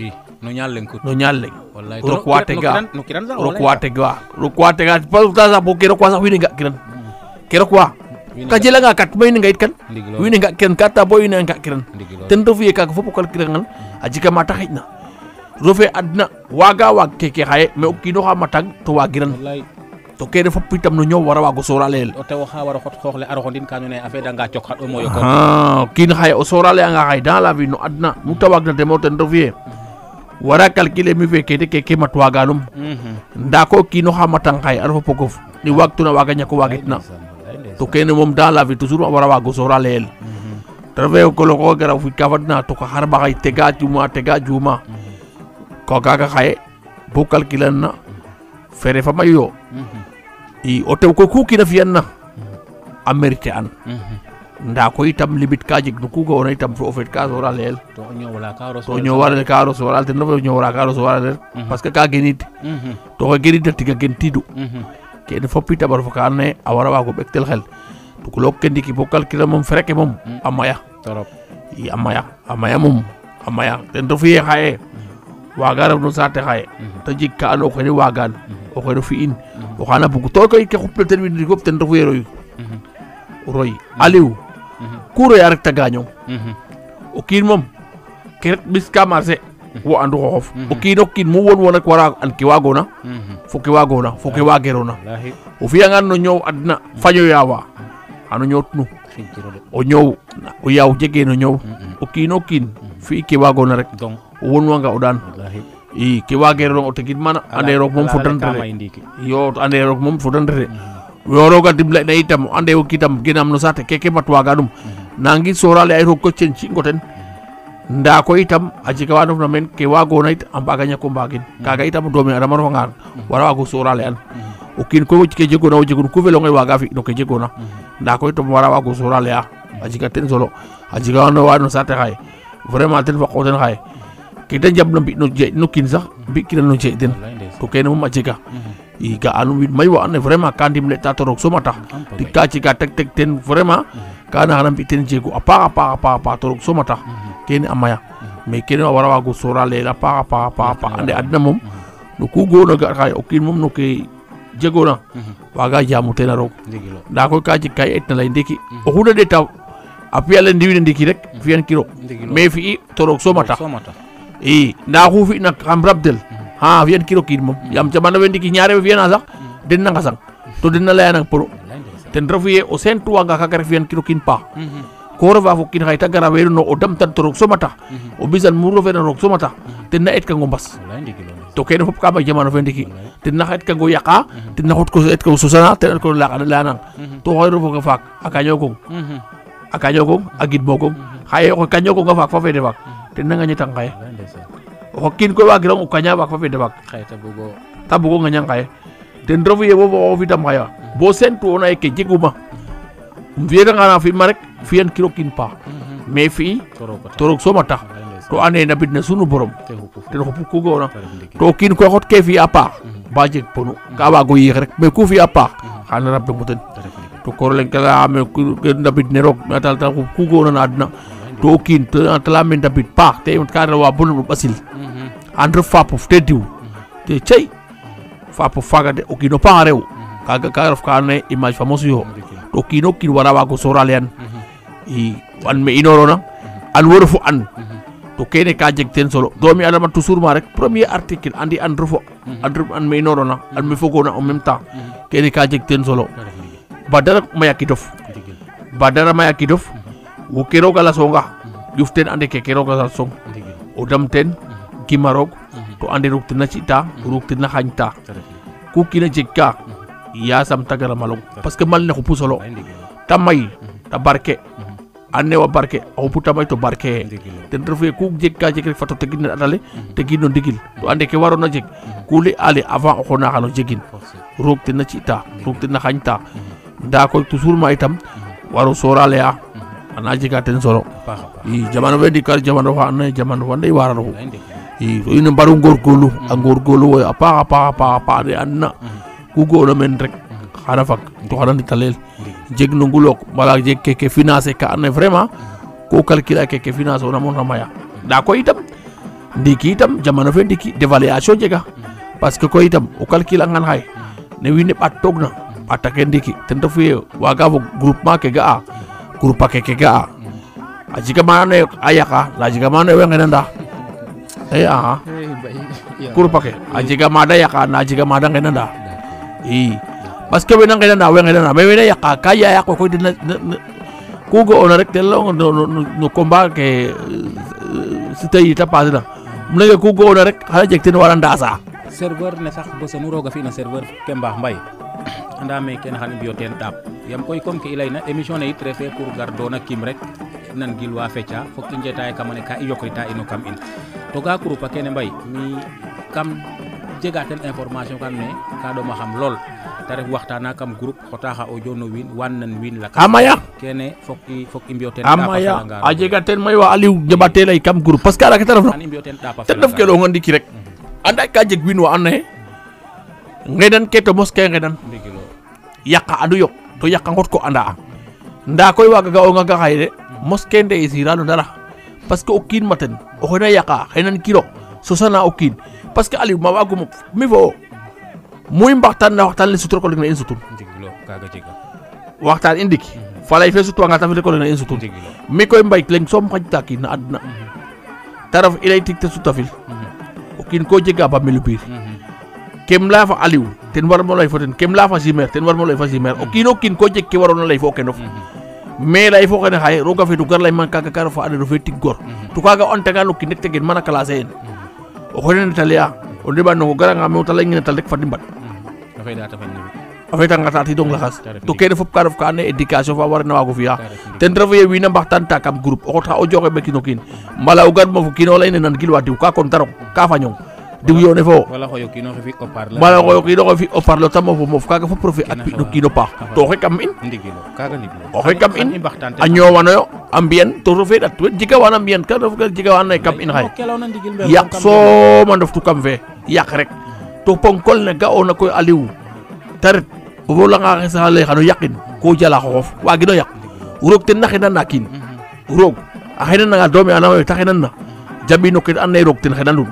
no ñalleng kut no ñalleng wallahi rok wate ga no kiran za rok wate ga rok wate ga pa ta bo kero kwa sa wini ga kiran kero kwa ka jela nga kat boy nga it kan wini nga kiran kata boy nga kiran ten do fiye ka fo pokal kiran ajika mata xejna rofe adna waga wag keke xaye me o kino xa matang to wagiran wallahi to kene fop itam no ñow wara wago soralel o tewo xa wara xot xooxle aro xondin ka ne affaire danga cok xat o moyo ko ah kin xaye o sorale nga xaye dans la vie no adna mu ta wagna demo ten do fiye wara calculer mi fe kete keke mat waganum nda ko kino xa matang xaye aro fop pokof ni wagtuna waga ñako wagitna to kene mom dans la vie toujours wara wago soralel trave ko lo ko gara fu kafadna to ko harba xay tega juma tega juma ko gaga xaye bo calculer na fere fa mayo i o tew ko ku kina fiyanna amerite an nda ko itam limit ka jeg no ku go na itam fo fet ka sora leel to ñowala ka ro to ñowala ka ro sora te no ñowala ka ro sora parce que ka genit to ko genit tiga gentidu ke de fop itam fo ka ne awara wa ko bektel xel to ko lok kendiki bo calculer mom freke mom amaya torop i amaya amaya mom amaya ten do fiye xaye waga no sate xaye to jik ka ando ko ni wagan o ko fi in o xana bugu to ko ke xuple ten wi gop ten refu roy roy aliou ku roy rek ta gaño o kiin mom ke bis ka marché wo andu xof o kiin o kiin mu won won ak wara an ki wagona fo ki wagona fo ki wagerona o fiya ngan no ñow adna faño yawa ano ñotnu o ñow o yaw jege no ñow o kiin o kiin fi ki wagona rek donc won wanga o dan i ki wagero o tegid mana ande rok mom fotandre yo ande rok mom fotandre yo roga dimla na itam ande o kitam ginam no sate keke mat waga dum nangi sorale ay rok ko cenci ngoten nda ko itam aji ka wano na men ke wago na it ambaga nya ko mbagin kaga itam do me adama ro ngar wara wago sorale an o kin ko ke jego na o jego ku velo ngai waga fi no ke jego na nda ko itam wara wago sorale a aji ka ten solo aji ka wano wano sate hay vraiment ten fa ko ten hay kita jam na bi no je no kin sax bi kina no je den to kene mo majega i ga anu wi may wa ne vraiment kandim le tatorok so mata di ka ci ga tek tek ten vraiment kana hanam bi ten jego apa apa apa apa torok so mata kene amaya me kene wara wa go sorale la pa pa pa pa ande adna mom no ku go no ga kay o kin mom no ke jego na waga jamu ten rok da ko ka ci kay et na lay ndeki o huda de taw api ala ndiwi ndiki rek fiyan kilo me fi torok so mata i nda xu fi nak xam rabdel ha fiyan kilo kin mom yam jamana we ndiki ñaare fiyana sax den na nga sang to den na laya nak pro ten refuye o sentu wanga ka fiyan kilo kin pa ko refa fo kin xayta gara we no o dam tan torok somata o bisan muro fe na rok somata ten na et ka ngombas to kene fop ka ba jamana fe ndiki ten na xet ka go yaqa ten na xot ko et ko susana ten ko la la nang to xoyro fo ka faak aka ñogong aka ñogong agid mogong xaye ko ka ñogong ka faak fa fe de faak ten na nga ñetang xaye o kin ko wagirang o kanya wak fa fe de faak xayta bugo ta bugo nga ñang xaye ten refu ye bo o fitam xaya bo sentu ona ke jeguma fiye nga na fi ma rek fiyan kilo kin pa mais fi torok soma tax to ane na bidna sunu borom ten xupu ku gona to kin ko xot ke fi a paax ba jeg ponu ka wago yix rek mais ku fi a paax xana rabbe mo ten to korlen kala me ku na bidne rok natal ta ku gona na adna to kin to tala men da bid paax te ka wa bonu basil andre fapof te diw te cey fapof faga de o kino pa rew kaga ka raf ka ne image famoso yo to kino kin wara wago soralean i wan me inorona an woro fu an to kene ka jeg ten solo domi adama toujours ma rek premier article andi an refo an me inorona an me fogona en même temps kene ka jeg ten solo badara maya kidof badara maya kidof wo kero gala songa yuften ande ke kero gala song o dam ten kimarok to ande ruk tin na cita ruk tin na khanta ku kina jekka ya sam tagara malong parce que mal ne ko solo tamay ta barke anne wa barke o puta may to barke ten refu ku jekka jek rek fato tegin adale tegin no digil to ande ke waro na jek kuli ali avant ko na xano jegin ruk tin na cita ruk tin na khanta da ko toujours ma itam waro sorale ya ana jega ten solo i jamano we dikal jamano wa na jamano wa ndey wararo i to ina baru gor golu a gor golu wo apa apa apa apa de anna ku go na men rek xana fak to xana nitalel jeg no ngulok bala jeg ke ke financer ka ne vraiment ko calculer ke ke finance ona mon maya da ko itam ndiki itam jamano fe ndiki dévaluation jega parce que koy itam o calcul angan xaye ne wiin we ɓaat toog na ɓaata ke ndiki ten refu ye waaga fo groupement ke ga'a groupe ake ke ga'a a jega ma andoona yee a yaqa ndaa a jega ma andoona yee owey nqenanda e axa groupe ake a jega ma da yaqa ndaa a jega ma da nqenanda i parce que wena nqenanda owey nqenanda mais wena yaqa ka yaya koy koy den ku ga'oona rek ten layonga no combat ke Siteu yi ta passer na um leye ku ga'oona rek xana jeg ten wara ndaasa serveur ne sax bo senu roga fi'na serveur ke mbaax mbay andame kene xan i mbiyo teen ɗaap yaam koy comme ke i layna émission ne yit refe pour gar doona kim rek nan gilwa feca fok i njeta ye kamane ka i yokrita ino kam in to ga groupe a kene mbay mi kam jega ten information kan ne ka ɗoma xam lool ta ref waxtana kam groupe xota xa audio no wiin wan nan wiin lakas a maya kene fok i fok i mbiyo teen a maya a jega ten may wa Aliou njaɓate lay kam groupe parce que ara ke ta refna xan i mbiyo teen ɗaap a ten ref ke ɗonga ndiki rek anda ka jeg wiin wa andoona yee ngedan ke to mos ke ngedan yaqa andu yo to yaqa ngot ko anda nda koy waga ga onga ga xaye de mos ke nde isira no dara parce que o kiin maten o xena yaqa xenan kilo sosana o kiin parce que Aliou ma wagum mi fo muy mbaxtaan na waxtaan le sutur ko le in sutur ndigilo kaga jega waxtaan indik falay fe sutu nga tafile ko le in sutur mi koy mbay leng som xajta ki na adna taraf ilay tik te sutafil o kiin ko jega ba melu biir kem la fa Aliou ten war mo lay fo ten kem la fa Jimer ten war mo lay fa Jimer o kiin o kiin ko jeg ke warona lay fo kenof mais lay fo xene xaye roga fe du gar lay man kaga kar fa ade do fe tig gor to kaga on tanga no kiin nek tegen mana classé en o xone Natalia o deba no gara nga me o talay ngene tal rek fa dimbat dafay data fa ñëw afay tanga tati dong laxas to kene fop ka ref ka ane éducation fa war na wago fiya ten refu ye wiina mbaxtaan ta kam groupe o xota o joxe ɓekino kiin mbala o gar mo fo kiin o leyne nan gilwa diw ka kon tarok ka fañong diw yone fo wala xoyo kiino xe fi o parle mbala xoyo kiino xe fi o parle ta mofo mof kaga fop refe ak pi no kiino paax to oxe kam in ndigilo kaga ndigilo oxe kam in a ñowanoyo a mbiyan to refe ɗat wet jega wana mbiyan ka ref jega wa andoona yee kam in xaye yaq soom a ndoftu kam fe yaq rek to ponkol ne ga'oona koy Aliou ta ret o folanga xe saxa lay xano yaqin ko jala xoxof waagino yaq roog ten na xenan na kiin roog a xenananga doomi adama we ta xenan na jambino ke andoona yee roog ten xenanun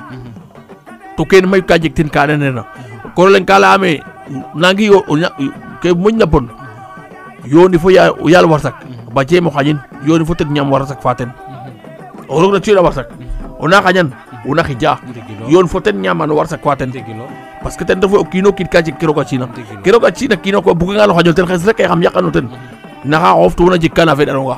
to kene mayu ka jeg ten ka andoona ko leng ka layame nangi yo ke moƴna bon yooni fo yaal warsak ba jeemo xaƴin yooni fo ten ñaam warsak fa ten o roog na ci'na warsak ona xaƴan una xija yoon fo ten ñaamano warsak fa ten parce que ten refu o kiino kiin ka jeg ke roog a ci'na ke roog a ci'na kiino ko buganga lo xaƴol ten xes rek e xam yaqano ten naxa xooftuna jeg kana feɗanonga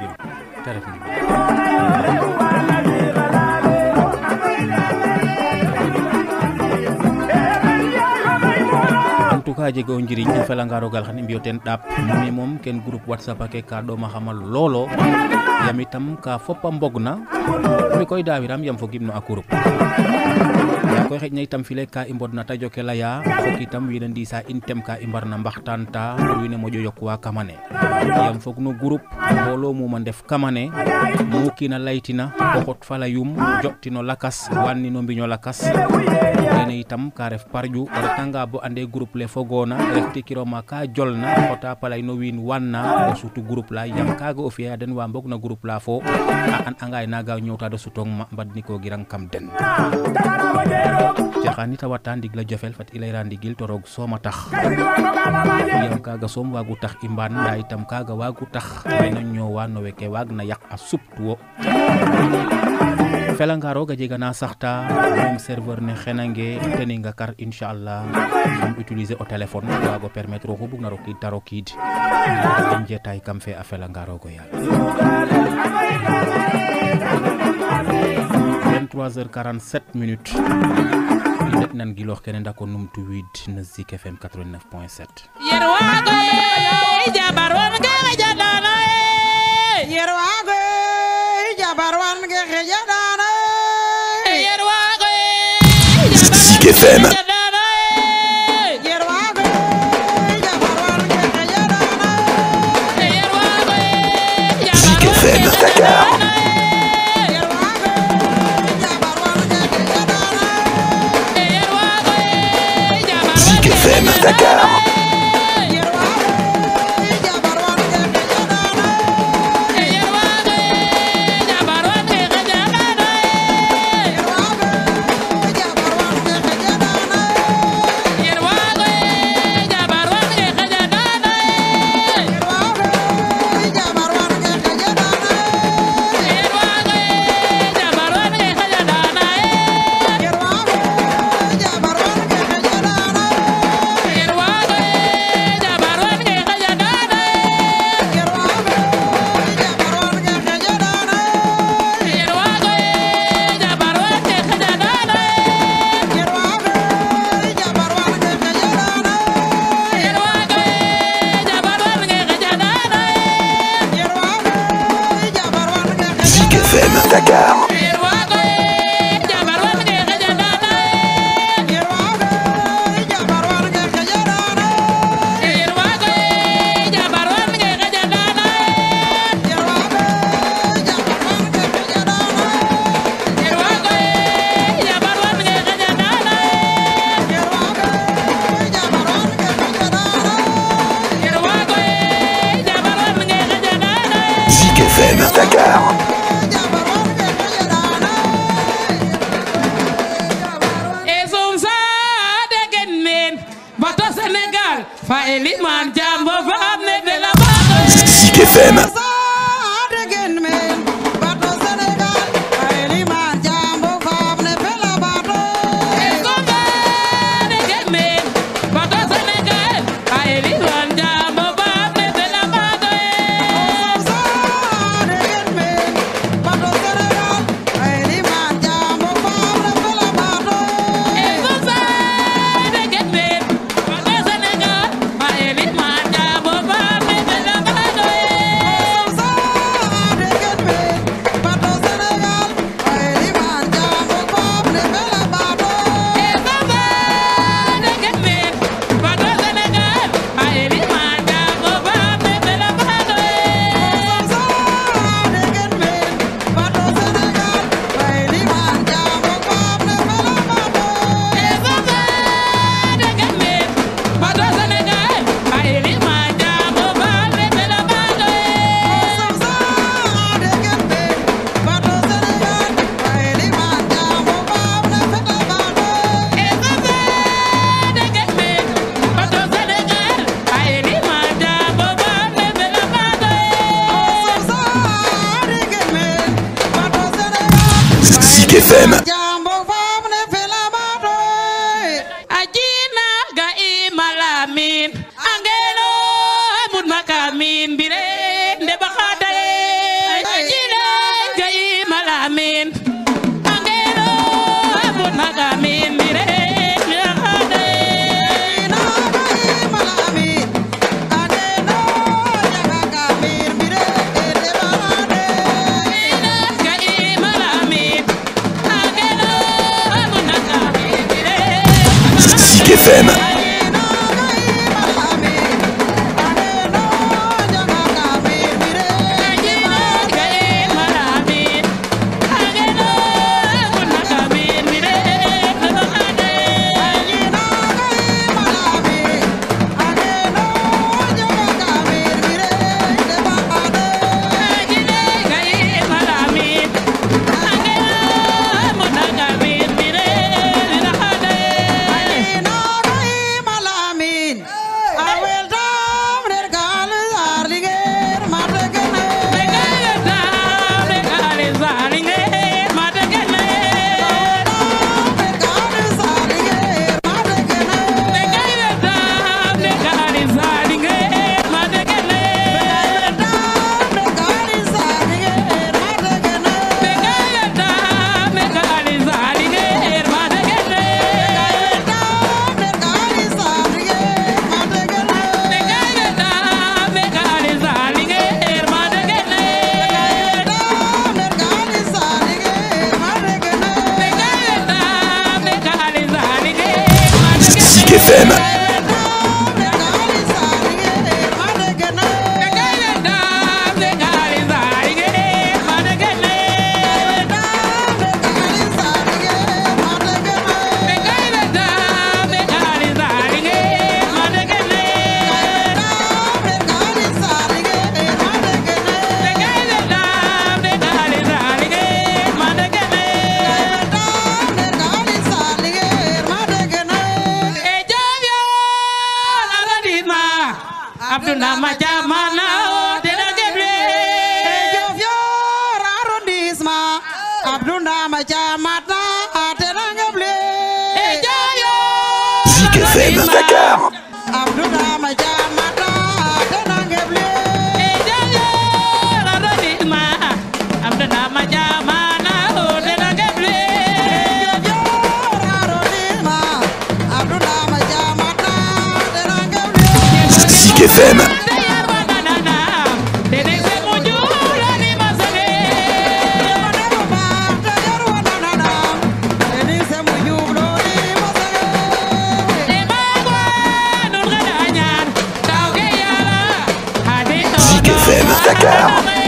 ka jego njiriñ a felanga rogal xan i mbiyo teen ɗaap mi moom ken groupe whatsapp ake ka ɗoma xamal lolo yam itam ka fopa mbog na mi koy dawiram yam fogim no a groupe ya koy xeƴna itam file ka i mbodna tajo ke leya fok itam wiina ndisa in tem ka i mbarna mbaxtaan ta pour wiin we moƴo yoqwa kamane yam fog no groupe mbolo muma ndef kamane mu kiina laytina o xot fa layum jo'tino lakas wannino mbiño lakas kene itam ka ref parƴu o retanga bo ande groupe le fogona reftikiro ma ka jolna xota palay no wiin wanna o sutu groupe la yam kaga o fiya den wa mbog na groupe la fo a an anga naga ñowta do sutong ma mbadniko girang kam den jaxani ta wata ndig la jofel fat i layra ndigil to roog soma tax yam kaga som wagu tax i mbaan nda itam kaga wagu tax wena ñowa no weke waag na yaq a suptuwo felanga roga jega na saxta même serveur ne xenange teninga kar inchallah am utiliser o téléphone wago permettre oxu bugna rokid ta rokid en jetay kam fe a felanga rogo yal vingt-trois heures quarante-sept minutes i ndet nan giloox kene ndako numtu wid na Zik F M quatre-vingt-neuf point sept yerwago e jabar wan ge xejadana e yerwago e jabar wan ge xejadana e yerwago e Zik F M. yerwago e jabar wan ge xejadana e yerwago e Zik F M Dakar. Zik F M Dakar. Dakar. Zik F M Dakar. Zik F M. Zik F M. Zik F M. Zik F M. Abduna Majamana Tena Geble Jofior arrondissement Abduna Majamana Tena Geble Zik F M Dakar. Abduna Majamana Tena Geble arrondissement Abduna Majamana Tena Geble Jofior arrondissement Abduna Majamana Tena Geble Zik F M. Dakar.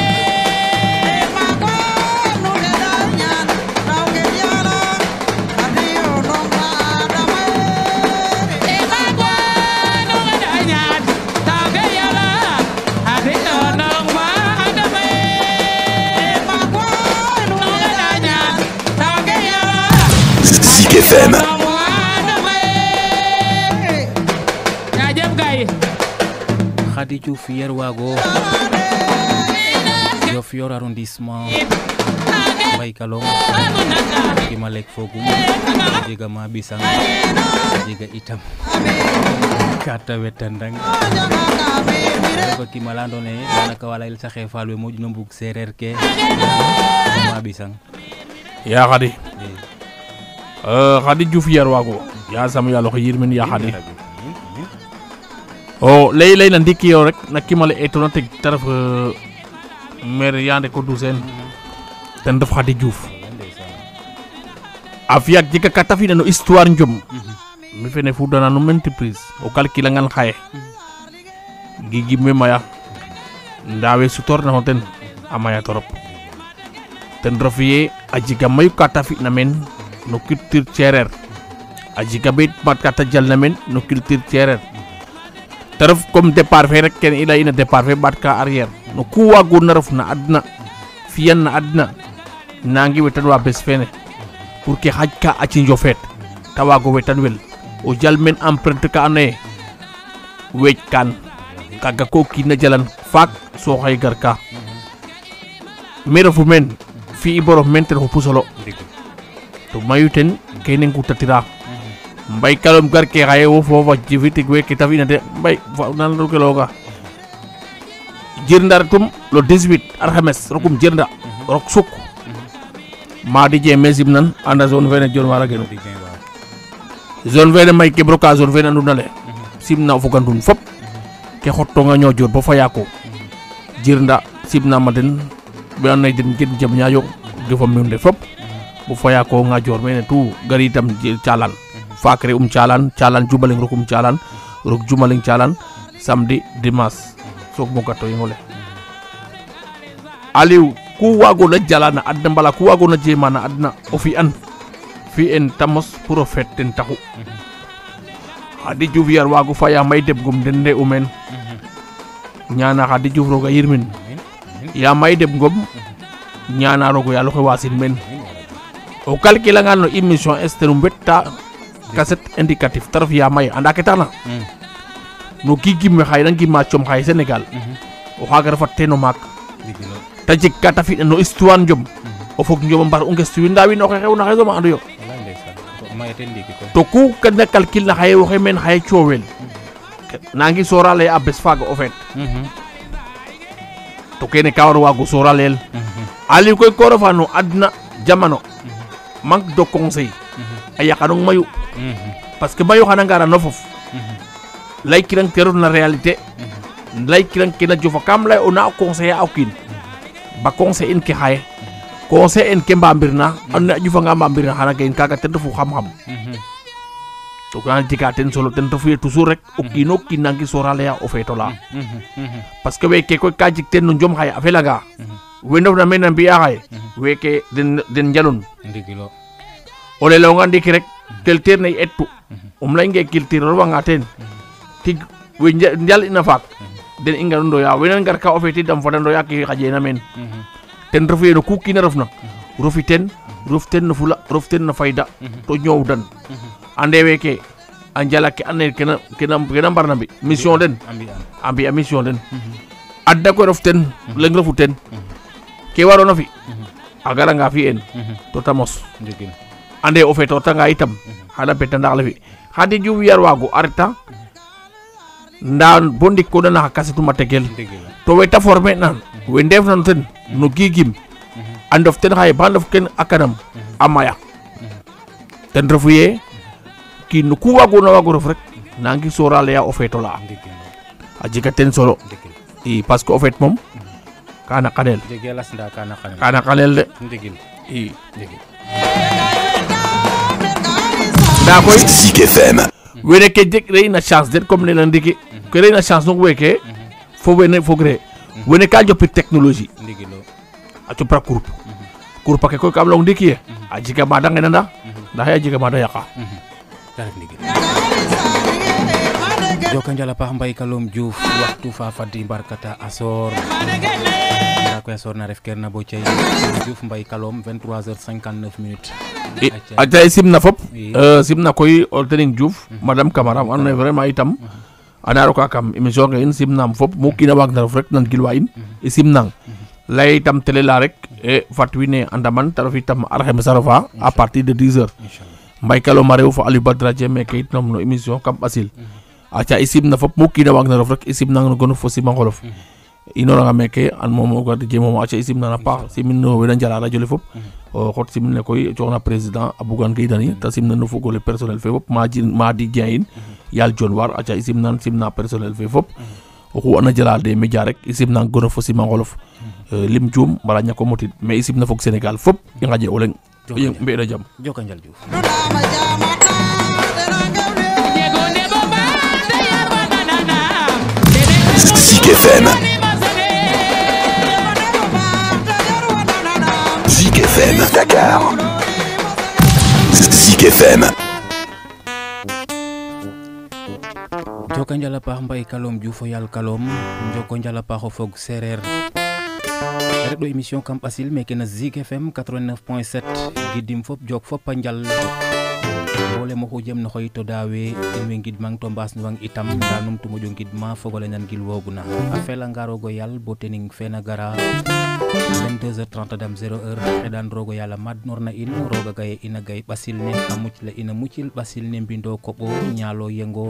Zik F M. Khady Diouf yer wago Diofior arrondissement Mbaye Kalong kima lek fogum jega ma bisang jega itam kata wetandang ko kima landone danaka wala il saxe falwe moju no mbug serer ke ma bisang ya Khady euh Khady Diouf yer wago ya sam yalla ko yirmin ya Khady o lay lay na ndiki yow rek na kimale etona tek taraf maire yande ko douzen ten def Khady Diouf afiak jika kata fi no histoire njom mi fene fu dana no entreprise o calcula ngan xaye gigi me maya ndawe sutor na hoten amaya torop ten rofiye ajiga mayu kata fi na men no culture cerer ajiga bet mat kata jal na men no culture cerer taraf comme départ fe rek ken ila ina départ fe bat ka arrière no ku wagu na ref na adna fiyan na adna nangi wetan wa bes fene pour que haj ka aci njofet tawago wetan wel o jal men empreinte ka ane wej kan kaga ko kina jalan fak so hay garka mero fu men fi iboro men ten ho pusolo to mayuten kenen ku tatira Mbaye Kalom gar ke xaye wo fo fa jifiti gwe ke tafina de Mbaye nan ru ke loga jirndar tum lo dix-huit arhames rokum jirnda rok suk madi je mesim nan anda zone vene jon wara geno zone vene may ke broka zone vene andu nale simna fo gandun fop ke xotto nga ñoo jor bo fa yako jirnda simna maden be anay den gën jam ñaayo defam ñunde fop bu fa yako nga jor mene tu gari tam calan fakre um calan calan jubaling rokum calan rok jumaling calan samedi dimas sok mo gato yingole aliou ku wago na jalana adna bala ku wago na jemana adna o fi an fi en tamos prophète ten taxu Khady Diouf yar wago faya may deb gum dende umen ñana Khady Diouf roga yirmin ya may deb ngom ñana rogo ya loxe wasin men o calcula nga no émission esterum betta cassette indicatif taraf ya may anda ke tana no gigi me xay ngi ma chom xay Sénégal o xaga rafa teno mak ta jik kata fi no histoire njom o fok njom mbar ungestu ndawi no xew na xew ma andu yo to ku ka na calcul na xay waxe men xay ciowel nangi sorale a bes faga o fet to kene kawar wago soralel ali koy ko rafa no adna jamano manque de conseil aya kanong mayu parce que mayu xana ngara no fof lay kirang teru na réalité lay kirang kina jofa kam lay ona conseil aw kin ba conseil en ke xaye conseil en ke mbambirna onna jufa nga mbambirna xana gain kaga ten fu xam xam to kan jika ten solo ten fu toujours rek o kino kinangi sorale ya o fetola parce que we ke ko ka jik ten no jom xaye afela ga we ndof na men mbiya xaye we ke den den jalon ndigilo ole lo nga ndiki rek tel ter ne ettu um lay nge kiltir ro nga ten tig we njal ina fak den inga ndo ya wenen gar ka ofeti dam fodando yakki xajena men ten refu no ku kina refna rofiten roften no fula roften no fayda to ñow dan ande weke anjala ke ane kena kena kena barna bi mission den ambi mission den adda ko roften leng rofuten ke waro no fi agara nga fi en to tamos ande o feto tanga itam hala beta ndax la fi Khady Diouf yar wago arta ndan bondi ko na kasetu mategel to we ta formé nan we ndef nan ten no gigim andof ten hay bandof ken akanam amaya ten refuye ki no ku wago na wago ref rek nangi sorale ya o feto la ajika ten solo i parce que o fet mom kana kanel jegelas nda kana kanel kana kanel de ndigil i ndigil da koy Zik F M. wene ke jek reyna chance den comme ne la ndiki ke reyna chance no weke fo wene fo gre wene ka joppi technologie ndigilo a copra groupe groupe ke koy kam long ndiki a jiga ma da ngena nda ndax ya jiga ma da yaqa tarek ndigil joka njala paax Mbaye Kalom Diouf waxtu fa fadi mbarkata asor nda koy asor na ref ker na bo cey Diouf Mbaye Kalom vingt-trois heures cinquante-neuf minutes a tay simna fop simna koy Oltening Diouf madame Camara am na vraiment itam ana roka kam émission ke in simnam fop mu kina wag na rek nan gilwa in i simnang lay itam télé la rek e fatwine andaman taraf itam arxem sarofa à partir de dix heures Mbaye Kalom a rew fo Aliou Badara Dieme ke it nom no émission kam Basil aca i simna fop mu kina wag na rek i simnang no gono fo sima ngolof inoranga meke an moom o gadi jemom aca i simna na paax simin no wena njala radio le fop o xot simin ne koy coxna président a bugan ke idani ta simna no fogole personnel fe fop ma ma di jayin yal John War aca i simnan simna personnel fe fop oxu ana jala des médias rek i simna gono fo sima ngolof lim juum bala ñako motit mais i simna fog Sénégal fop i ngaƴe o leng mbeɗa jam joka njal Diouf Zik F M. Zik F M Dakar. Zik F M. joka njala paax Mbaye Kalom Diouf o yal Kalom njoko njala paax o fog sereer reɗo émission kam ɓasil meke na Zik F M quatre-vingt-neuf point sept gidim fop jok fop a njal bole mo xujem no xoy to daawe in way ngidmang to mbaas nuwang itam nda num tu moƴo ngidma fogole nan gil woguna a felanga rogo yal bo tening fena gara vingt-deux heures trente dam zéro heure xeɗan rogo yal a madnorna in roga gaye ina gay ɓasil ne a mucla ina mucil ɓasil ne mbindo koɓo ñaalo yengo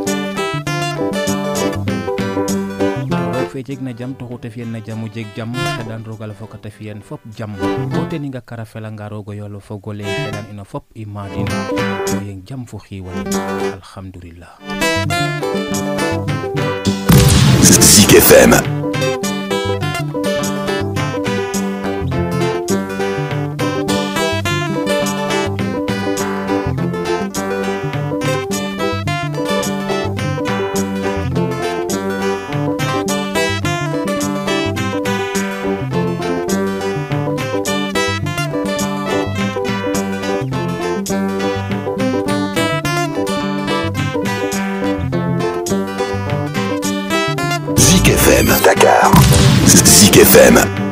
roog fe jeg na jam to xute fiyen na jam o jeg jam xeɗan rogal fokata fiyen fop jam bo teninga kara felanga rogo yolo fogole xeɗan ina fop i madin to yeng jam fo xiiwal alhamdulillah Zik F M. Zik F M Dakar. Zik F M.